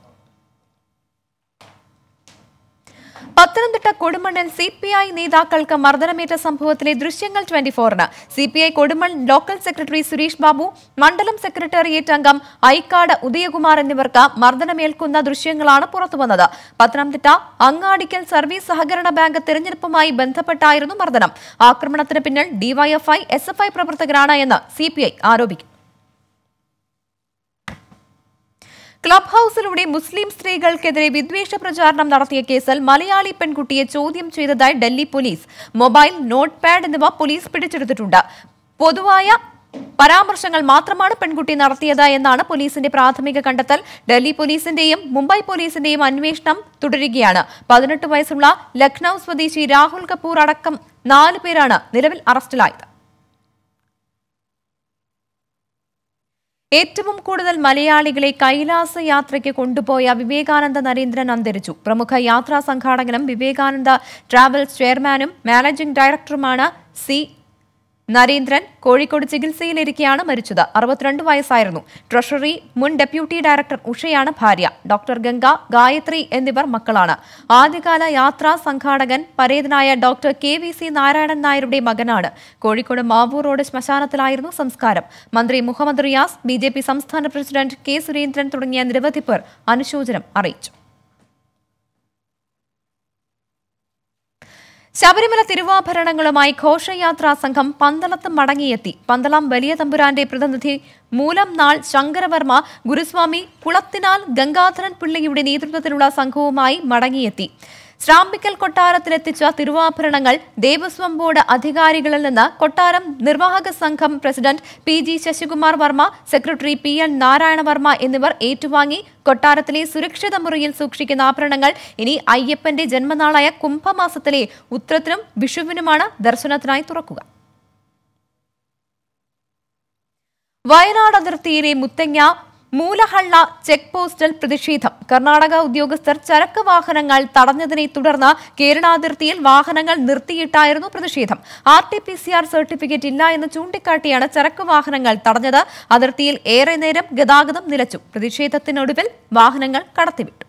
പത്തനംതിട്ട കൊടുമണ്ണിൽ CPI നേതാക്കൾക്ക് മർദ്ദനമേറ്റ സംഭവത്തിലെ ദൃശ്യങ്ങൾ 24-ന്. CPI Kodumon local secretary Suresh Babu, മണ്ഡലം സെക്രട്ടേറിയറ്റ് അംഗം ഐക്കാട് ഉദയകുമാർ എന്നിവർക്ക് മർദ്ദനമേൽക്കുന്ന ദൃശ്യങ്ങളാണ് പുറത്തുവന്നത്. പത്തനംതിട്ട അങ്ങാടിക്കൽ സർവീസ് സഹകരണ ബാങ്ക് തെരഞ്ഞെടുപ്പുമായി ബന്ധപ്പെട്ടായിരുന്നു മർദ്ദനം. ആക്രമണത്തിന് പിന്നിൽ DYFI, SFI പ്രവർത്തകരാണ് എന്ന് CPI ആരോപിക്കും. ക്ലബ് ഹൌസിലൂടെ മുസ്ലിം സ്ത്രീകൾക്കെതിരെ വിദ്വേഷ പ്രചാരണം നടത്തിയ കേസിൽ മലയാളി പെൺകുട്ടിയെ ചോദ്യം ചെയ്തതായി Delhi police. Mobile, note pad എന്നിവ പോലീസ് പിടിച്ചെടുത്തിട്ടുണ്ട്. പൊതുവായ പരാമർശങ്ങൾ മാത്രമാണ് പെൺകുട്ടി നടത്തിയത് എന്നാണ് പോലീസിന്റെ പ്രാഥമിക കണ്ടെത്തൽ. ഡൽഹി പോലീസിന്റെയും മുംബൈ പോലീസിന്റെയും അന്വേഷണം തുടരുകയാണ്. 18 വയസ്സുള്ള ലക്നൌ സ്വദേശി രാഹുൽ കപൂർ അടക്കം 4 പേരാണ് നിലവിൽ അറസ്റ്റിലായത്. ഏറ്റവും കൂടുതൽ മലയാളികളെ കൈലാസ യാത്രയ്ക്ക് കൊണ്ടുപോയ വിവേകാനന്ദ നരേന്ദ്രൻ അന്തരിച്ചു. പ്രമുഖ യാത്രാ സംഘാടകനും വിവേകാനന്ദ ട്രാവൽസ് ചെയർമാനും മാനേജിംഗ് ഡയറക്ടറുമാണ് സി നരേന്ദ്രൻ. കോഴിക്കോട് ചികിത്സയിലിരിക്കെയാണ് മരിച്ചത്. 62 വയസ്സായിരുന്നു. ട്രഷറി മുൻ ഡെപ്യൂട്ടി ഡയറക്ടർ ഉഷയാണ് ഭാര്യ. ഡോക്ടർ ഗംഗ, ഗായത്രി എന്നിവർ മക്കളാണ്. ആദ്യകാല യാത്രാ സംഘാടകൻ പരേതനായ ഡോക്ടർ KVC നാരായണൻ നായരുടെ മകനാണ്. കോഴിക്കോട് മാവൂർ റോഡ് ശ്മശാനത്തിലായിരുന്നു സംസ്കാരം. മന്ത്രി മുഹമ്മദ് റിയാസ്, BJP സംസ്ഥാന പ്രസിഡന്റ് K സുരേന്ദ്രൻ തുടങ്ങിയ നിരവധി പേർ അനുശോചനം അറിയിച്ചു. ശബരിമല തിരുവാഭരണങ്ങളുമായി ഘോഷയാത്രാ സംഘം പന്തളത്ത് മടങ്ങിയെത്തി. പന്തളം വലിയ തമ്പുരാന്റെ പ്രതിനിധി മൂലം നാൾ ശങ്കരവർമ്മ, ഗുരുസ്വാമി കുളത്തിനാൽ ഗംഗാധരൻ പിള്ളയുടെ നേതൃത്വത്തിലുള്ള സംഘവുമായി മടങ്ങിയെത്തി. ശ്രാമ്പിക്കൽ കൊട്ടാരത്തിലെത്തിച്ച തിരുവാഭരണങ്ങൾ ദേവസ്വം ബോർഡ് അധികാരികളിൽ നിന്ന് കൊട്ടാരം നിർവാഹക സംഘം president PG Sasikumar Varma, secretary PN Narayana Varma എന്നിവർ ഏറ്റുവാങ്ങി. കൊട്ടാരത്തിലെ സുരക്ഷിത മുറിയിൽ സൂക്ഷിക്കുന്ന ആഭരണങ്ങൾ ഇനി അയ്യപ്പന്റെ ജന്മനാളായ കുംഭമാസത്തിലെ ഉത്രത്തിനും വിഷുവിനുമാണ് ദർശനത്തിനായി തുറക്കുക. വയനാട് അതിർത്തിയിലെ മുത്തങ്ങ മൂലഹള്ള ചെക്ക് പോസ്റ്റിൽ പ്രതിഷേധം. കർണാടക ഉദ്യോഗസ്ഥർ ചരക്ക് വാഹനങ്ങൾ തടഞ്ഞതിനെ തുടർന്ന് കേരളാതിർത്തിയിൽ വാഹനങ്ങൾ നിർത്തിയിട്ടായിരുന്നു പ്രതിഷേധം. RT-PCR സർട്ടിഫിക്കറ്റ് ഇല്ല എന്ന് ചൂണ്ടിക്കാട്ടിയാണ് ചരക്ക് വാഹനങ്ങൾ തടഞ്ഞത്. അതിർത്തിയിൽ ഏറെ നേരം ഗതാഗതം നിലച്ചു. പ്രതിഷേധത്തിനൊടുവിൽ വാഹനങ്ങൾ കടത്തിവിട്ടു.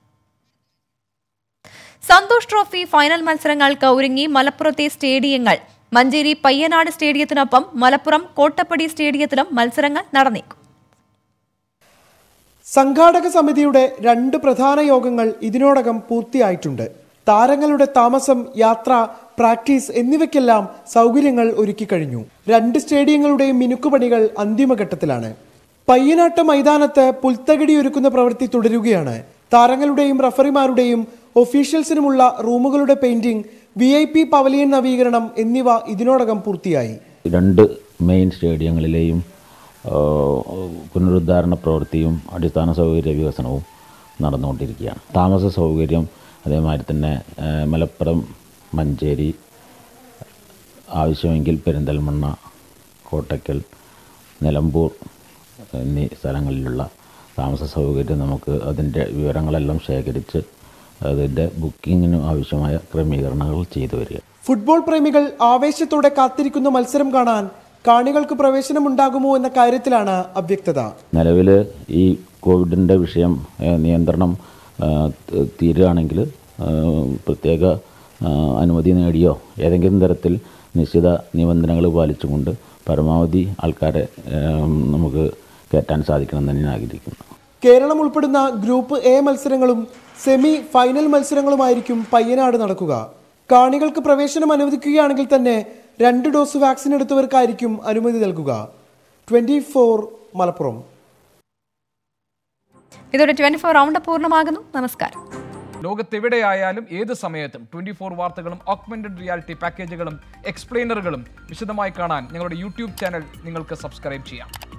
സന്തോഷ് ട്രോഫി ഫൈനൽ മത്സരങ്ങൾക്ക് ഒരുങ്ങി മലപ്പുറത്തെ സ്റ്റേഡിയങ്ങൾ. മഞ്ചേരി പയ്യനാട് സ്റ്റേഡിയത്തിനൊപ്പം മലപ്പുറം കോട്ടപ്പടി സ്റ്റേഡിയത്തിലും മത്സരങ്ങൾ നടന്നേക്കും. സംഘാടക സമിതിയുടെ 2 പ്രധാന യോഗങ്ങൾ ഇതിനോടകം പൂർത്തിയായിട്ടുണ്ട്. താരങ്ങളുടെ താമസം, യാത്ര, പ്രാക്ടീസ് എന്നിവയ്ക്കെല്ലാം സൗകര്യങ്ങൾ ഒരുക്കിക്കഴിഞ്ഞു. 2 സ്റ്റേഡിയങ്ങളുടെയും മിനുക്കുപണികൾ അന്തിമഘട്ടത്തിലാണ്. പയ്യനാട്ട് മൈതാനത്ത് പുൽത്തകിടി ഒരുക്കുന്ന പ്രവൃത്തി തുടരുകയാണ്. താരങ്ങളുടെയും റഫറിമാരുടെയും ഒഫീഷ്യൽസിനുമുള്ള റൂമുകളുടെ പെയിന്റിംഗ്, VIP പവലിയൻ നവീകരണം എന്നിവ ഇതിനോടകം പൂർത്തിയായി. 2 മെയിൻ സ്റ്റേഡിയങ്ങളിലെയും പുനരുദ്ധാരണ പ്രവൃത്തിയും അടിസ്ഥാന സൗകര്യ വികസനവും നടന്നുകൊണ്ടിരിക്കുകയാണ്. താമസ സൗകര്യം, അതേമാതിരി തന്നെ മലപ്പുറം, മഞ്ചേരി, ആവശ്യമെങ്കിൽ പെരിന്തൽമണ്ണ, കോട്ടക്കൽ, നിലമ്പൂർ എന്നീ സ്ഥലങ്ങളിലുള്ള താമസ സൗകര്യം നമുക്ക് അതിൻ്റെ വിവരങ്ങളെല്ലാം ശേഖരിച്ച് അതിൻ്റെ ബുക്കിങ്ങിന് ആവശ്യമായ ക്രമീകരണങ്ങൾ ചെയ്തു വരിക. ഫുട്ബോൾ പ്രേമികൾ ആവേശത്തോടെ കാത്തിരിക്കുന്ന മത്സരം കാണാൻ കാണികൾക്ക് പ്രവേശനമുണ്ടാകുമോ എന്ന കാര്യത്തിലാണ് അവ്യക്തത. നിലവിൽ ഈ കോവിഡിൻ്റെ വിഷയം നിയന്ത്രണം തീരുകയാണെങ്കിൽ പ്രത്യേക അനുമതി നേടിയോ ഏതെങ്കിലും തരത്തിൽ നിശ്ചിത നിബന്ധനകൾ പാലിച്ചുകൊണ്ട് പരമാവധി ആൾക്കാരെ നമുക്ക് കയറ്റാൻ സാധിക്കണമെന്ന് ഞാൻ ആഗ്രഹിക്കുന്നു. കേരളം ഉൾപ്പെടുന്ന ഗ്രൂപ്പ് A മത്സരങ്ങളും സെമി ഫൈനൽ മത്സരങ്ങളുമായിരിക്കും പയ്യനാട് നടക്കുക. കാണികൾക്ക് പ്രവേശനം അനുവദിക്കുകയാണെങ്കിൽ തന്നെ 2 ഡോസ് വാക്സിൻ എടുത്തവർക്കായിരിക്കും അനുമതി നൽകുക. 24 മലപ്പുറം. ഇതോടെ 24 റൗണ്ട് പൂർണ്ണമാകുന്നു. നമസ്കാരം. ലോകത്തെവിടെയായാലും ഏത് സമയത്തും 24 വാർത്തകളും ഓഗ്മെന്റഡ് റിയാലിറ്റി പാക്കേജുകളും എക്സ്പ്ലെയിനറുകളും വിശദമായി കാണാൻ ഞങ്ങളുടെ യൂട്യൂബ് ചാനൽ നിങ്ങൾക്ക് സബ്സ്ക്രൈബ് ചെയ്യാം.